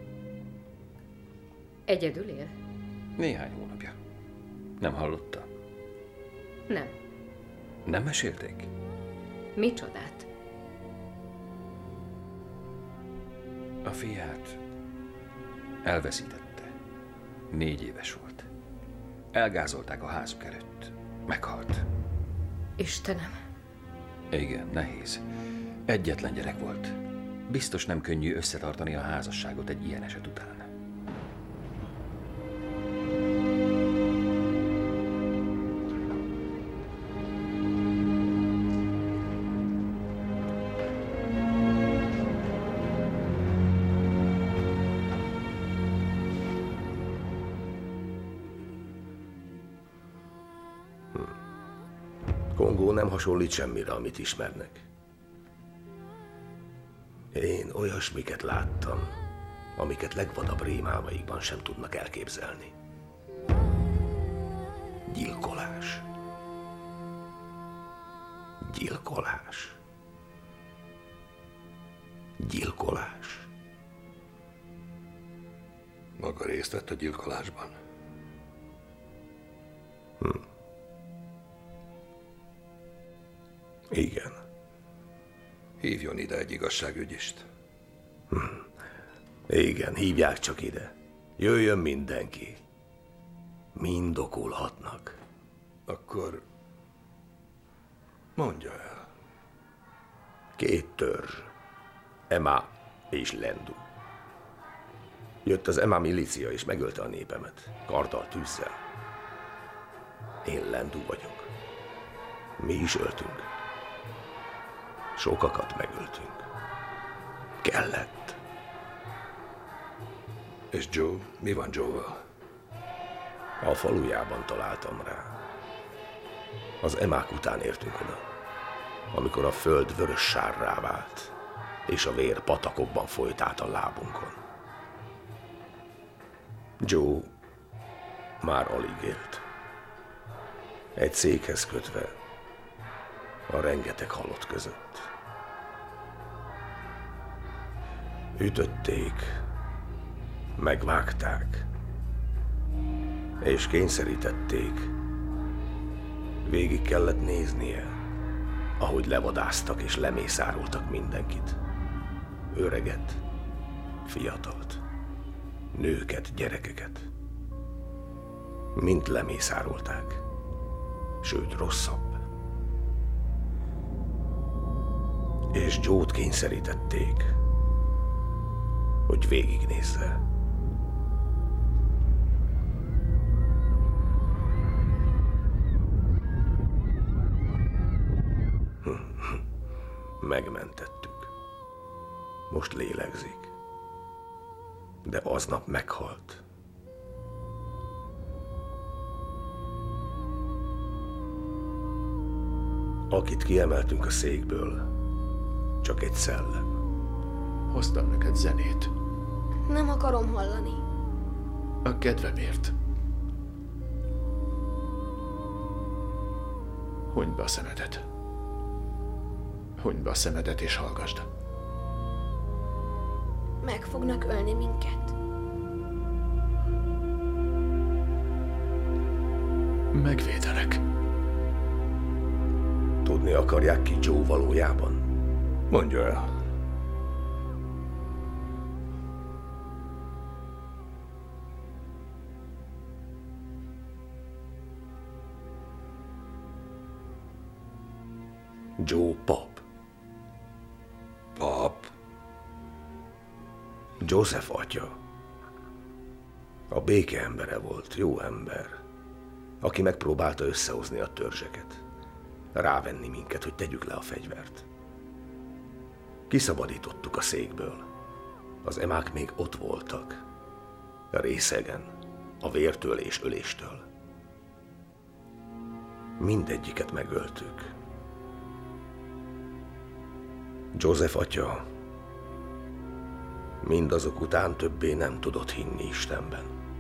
Egyedül él? Néhány hónapja. Nem hallotta? Nem. Nem mesélték? Micsodát? A fiát elveszítette. Négy éves volt. Elgázolták a házuk előtt. Meghalt. Istenem. Igen, nehéz. Egyetlen gyerek volt. Biztos nem könnyű összetartani a házasságot egy ilyen eset után. Kongó nem hasonlít semmire, amit ismernek. Én olyasmiket láttam, amiket legvadabb rémálmaikban sem tudnak elképzelni. Gyilkolás. Gyilkolás. Gyilkolás. Maga részt vett a gyilkolásban? Hm. Igen. Hívjon ide egy igazságügyist. Hm. Igen, hívják csak ide. Jöjjön mindenki. Mind okulhatnak. Akkor mondja el. Két törzs. Ema és Lendu. Jött az Ema milícia és megölte a népemet. Karddal, tűzzel. Én Lendu vagyok. Mi is öltünk. Sokakat megöltünk. Kellett. És Joe? Mi van Joe-val? A falujában találtam rá. Az emák után értünk oda, amikor a föld vörös sárrá vált, és a vér patakokban folyt át a lábunkon. Joe már alig élt. Egy székhez kötve, a rengeteg halott között. Ütötték, megvágták, és kényszerítették. Végig kellett néznie, ahogy levadáztak és lemészároltak mindenkit. Öreget, fiatalt, nőket, gyerekeket. Mind lemészárolták, sőt rosszabb. És Joe-t kényszerítették, hogy végignézze. Megmentettük. Most lélegzik. De aznap meghalt. Akit kiemeltünk a székből, csak egy szellem. Hoztam neked zenét. Nem akarom hallani. A kedvemért. Hunyd be a szemedet. Hunyd be a szemedet és hallgasd. Meg fognak ölni minket. Megvédelek. Tudni akarják ki Joe valójában? Mondja el. Joe pap. Pap? Joseph atya. A béke embere volt, jó ember, aki megpróbálta összehozni a törzseket, rávenni minket, hogy tegyük le a fegyvert. Kiszabadítottuk a székből. Az emák még ott voltak, a részegen, a vértől és öléstől. Mindegyiket megöltük. Joseph atya Mindazok után többé nem tudott hinni Istenben.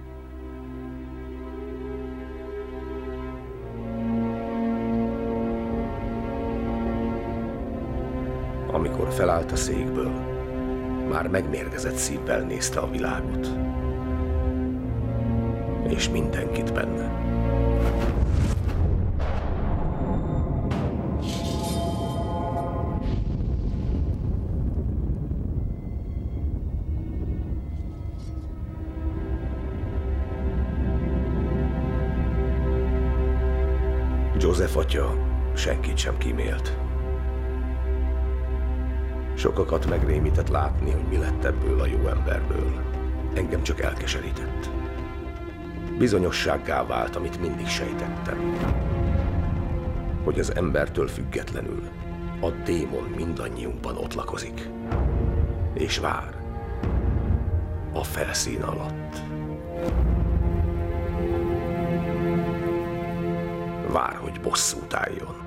Amikor felállt a székből, már megmérgezett szívvel nézte a világot. És mindenkit benne. Joseph atya senkit sem kímélt. Sokakat megrémített látni, hogy mi lett ebből a jó emberből. Engem csak elkeserített. Bizonyossággá vált, amit mindig sejtettem. Hogy az embertől függetlenül a démon mindannyiunkban ott lakozik. És vár a felszín alatt. Vár, hogy bosszút álljon.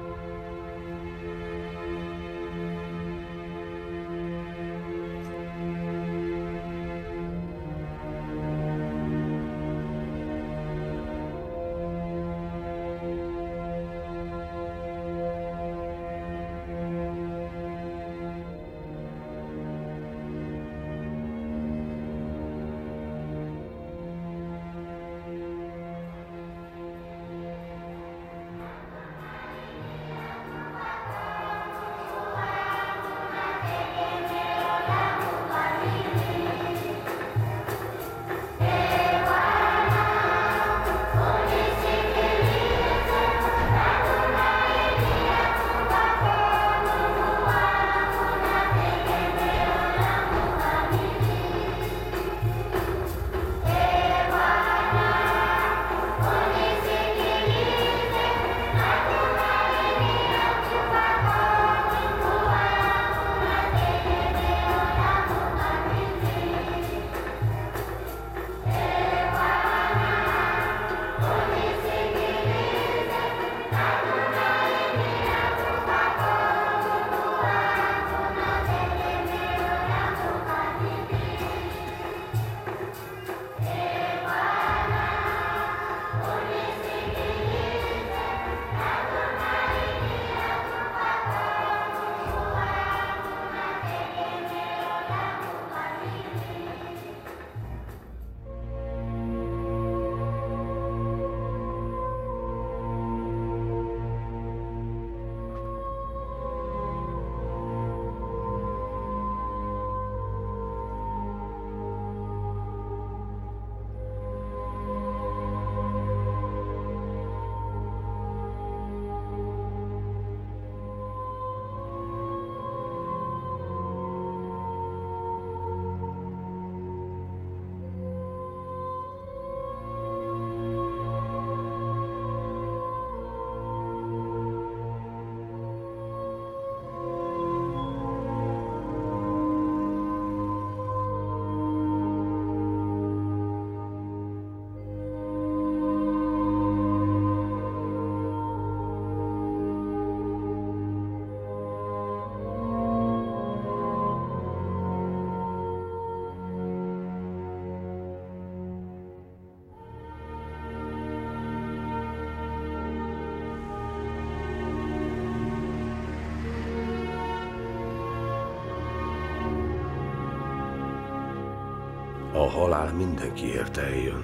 A halál mindenkiért eljön.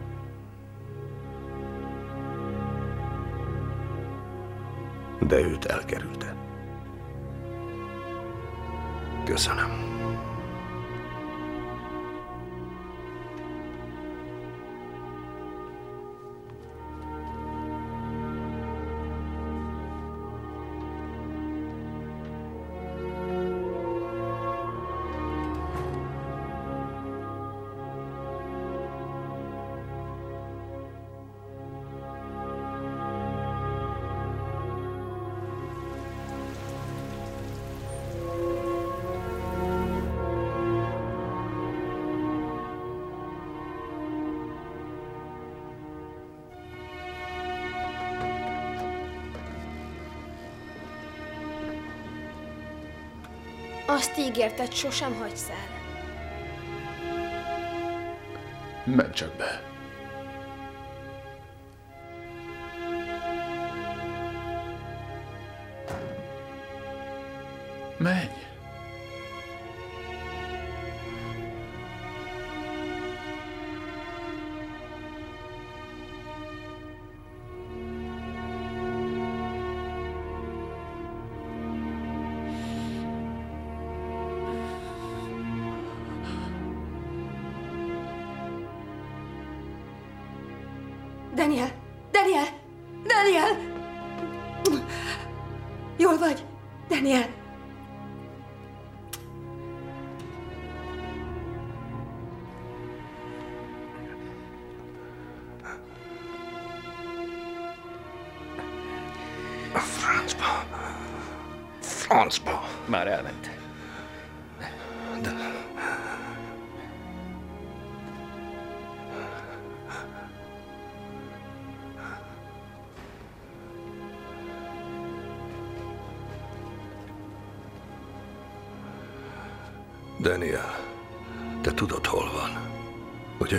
De őt elkerülte. Köszönöm. Azt ígérted, sosem hagysz el. Menj csak be. Menj! Daniel! Daniel! Daniel! Jól vagy? Daniel! A francba. Francba. Már elment. De... Daniel, te tudod, hol van, ugye?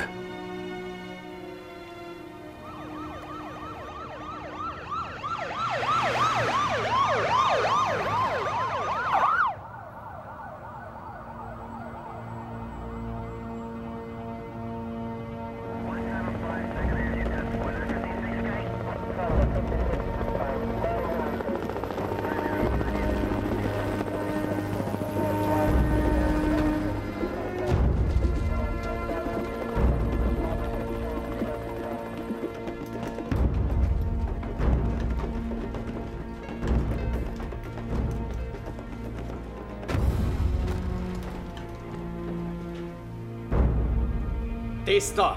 Tiszta!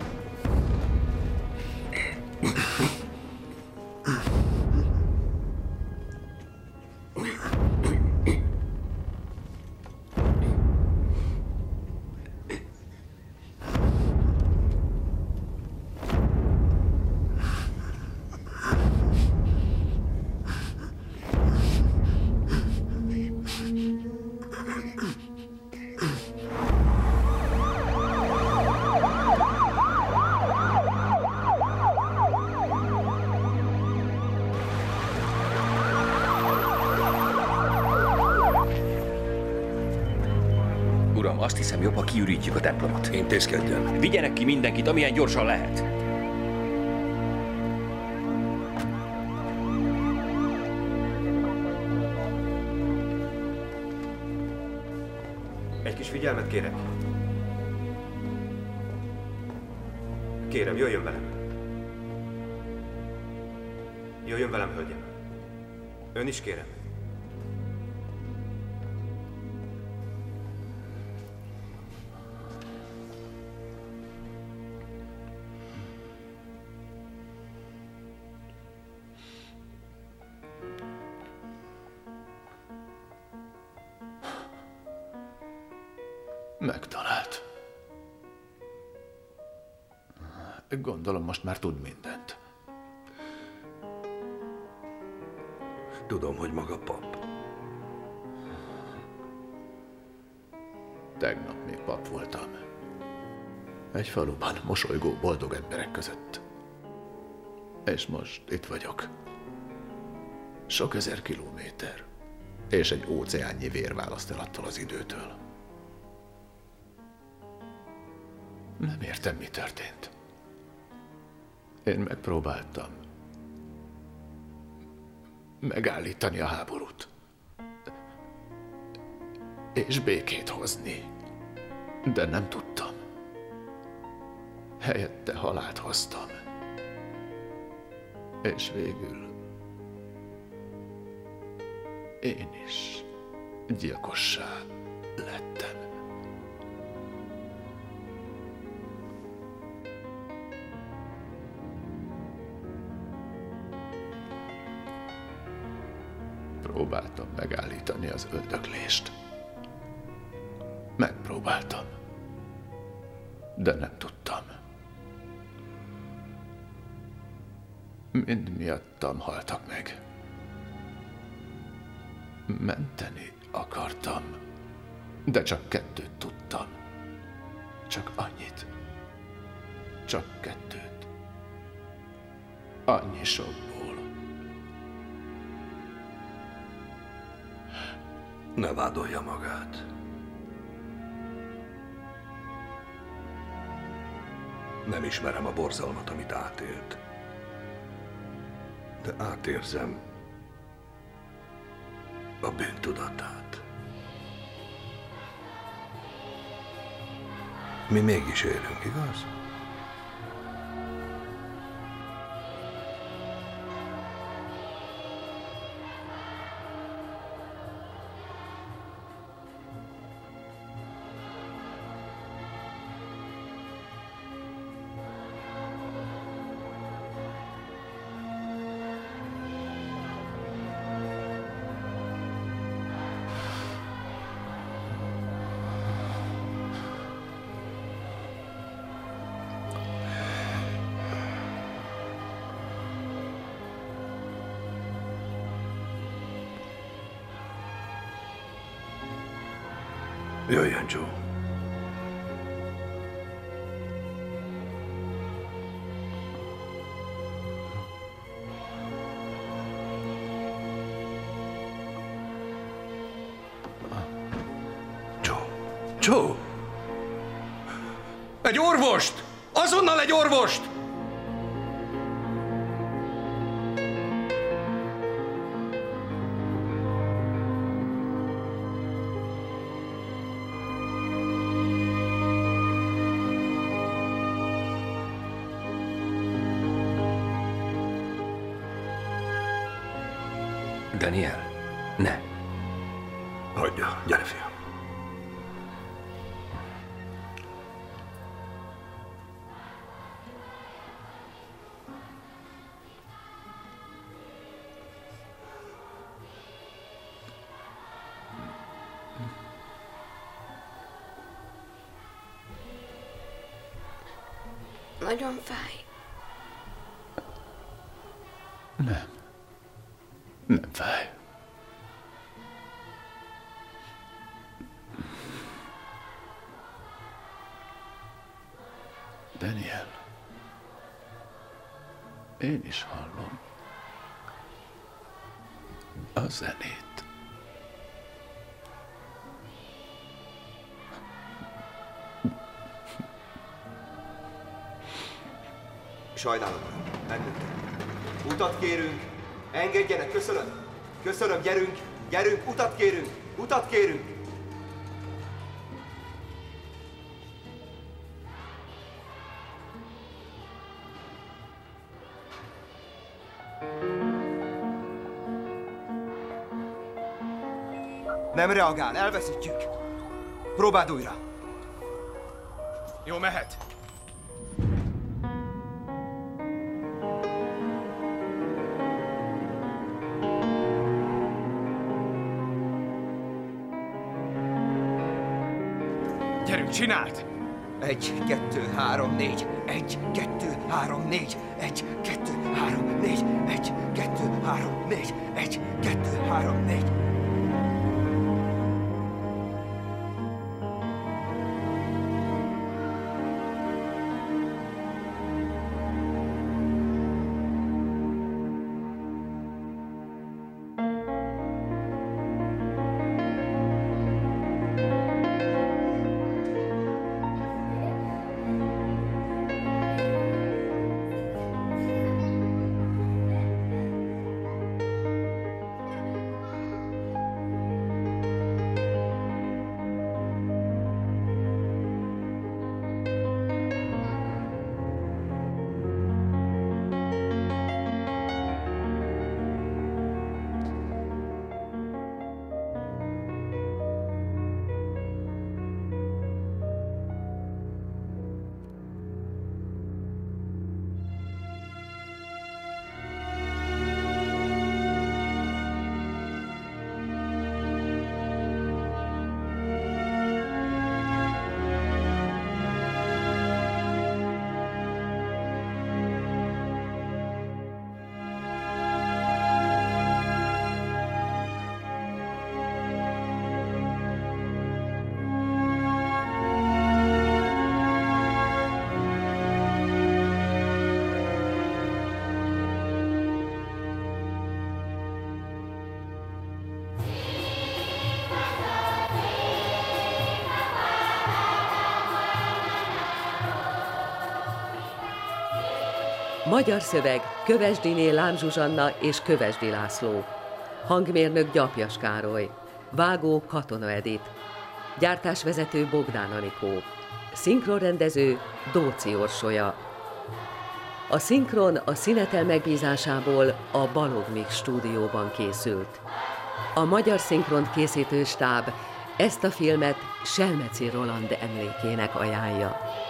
Uram, azt hiszem, jobb, ha kiürítjük a templomot. Intézkedjen. Vigyenek ki mindenkit, amilyen gyorsan lehet. Egy kis figyelmet kérek. Kérem, jöjjön velem. Jöjjön velem, hölgyem. Ön is kérem. Megtalált. Gondolom, most már tud mindent. Tudom, hogy maga pap. Tegnap még pap voltam. Egy faluban mosolygó, boldog emberek között. És most itt vagyok. Sok ezer kilométer. És egy óceánnyi vér választ el attól az időtől. Nem értem, mi történt. Én megpróbáltam megállítani a háborút. És békét hozni. De nem tudtam. Helyette halált hoztam. És végül én is gyilkossá lettem. Próbáltam megállítani az öldöklést. Megpróbáltam. De nem tudtam. Mind miattam haltak meg. Menteni akartam, de csak kettőt tudtam. Csak annyit, Csak kettőt. Annyi sokból. Ne vádolja magát. Nem ismerem a borzalmat, amit átélt. De átérzem a bűntudatát. Mi mégis élünk, igaz? Jöjjön, Joe. Joe. Joe! Egy orvost! Azonnal egy orvost! Daniel, ne. Hagyja, gyere, fiam. Nagyon fáj. Nem. Nem fáj. Daniel, én is hallom a zenét. Sajnálom, uram, megnőttem. Utat kérünk, engedjenek, köszönöm. Köszönöm, gyerünk, gyerünk, utat kérünk, utat kérünk. Nem reagál, elveszítjük. Próbáld újra. Jó, mehet. Gyerünk, csináld! Egy, kettő, három, négy. Egy, kettő, három, négy. Egy, kettő, három, négy. Egy, kettő, három, négy. Egy, kettő, három, négy. Magyar szöveg Kövesdiné Lám Zsuzsanna és Kövesdi László. Hangmérnök Gyapjas Károly. Vágó Katona Edit. Gyártásvezető Bogdán Anikó. Szinkronrendező Dóci Orsolya. A szinkron a Színetel megbízásából a Balog Mix stúdióban készült. A magyar szinkront készítő stáb ezt a filmet Selmeci Roland emlékének ajánlja.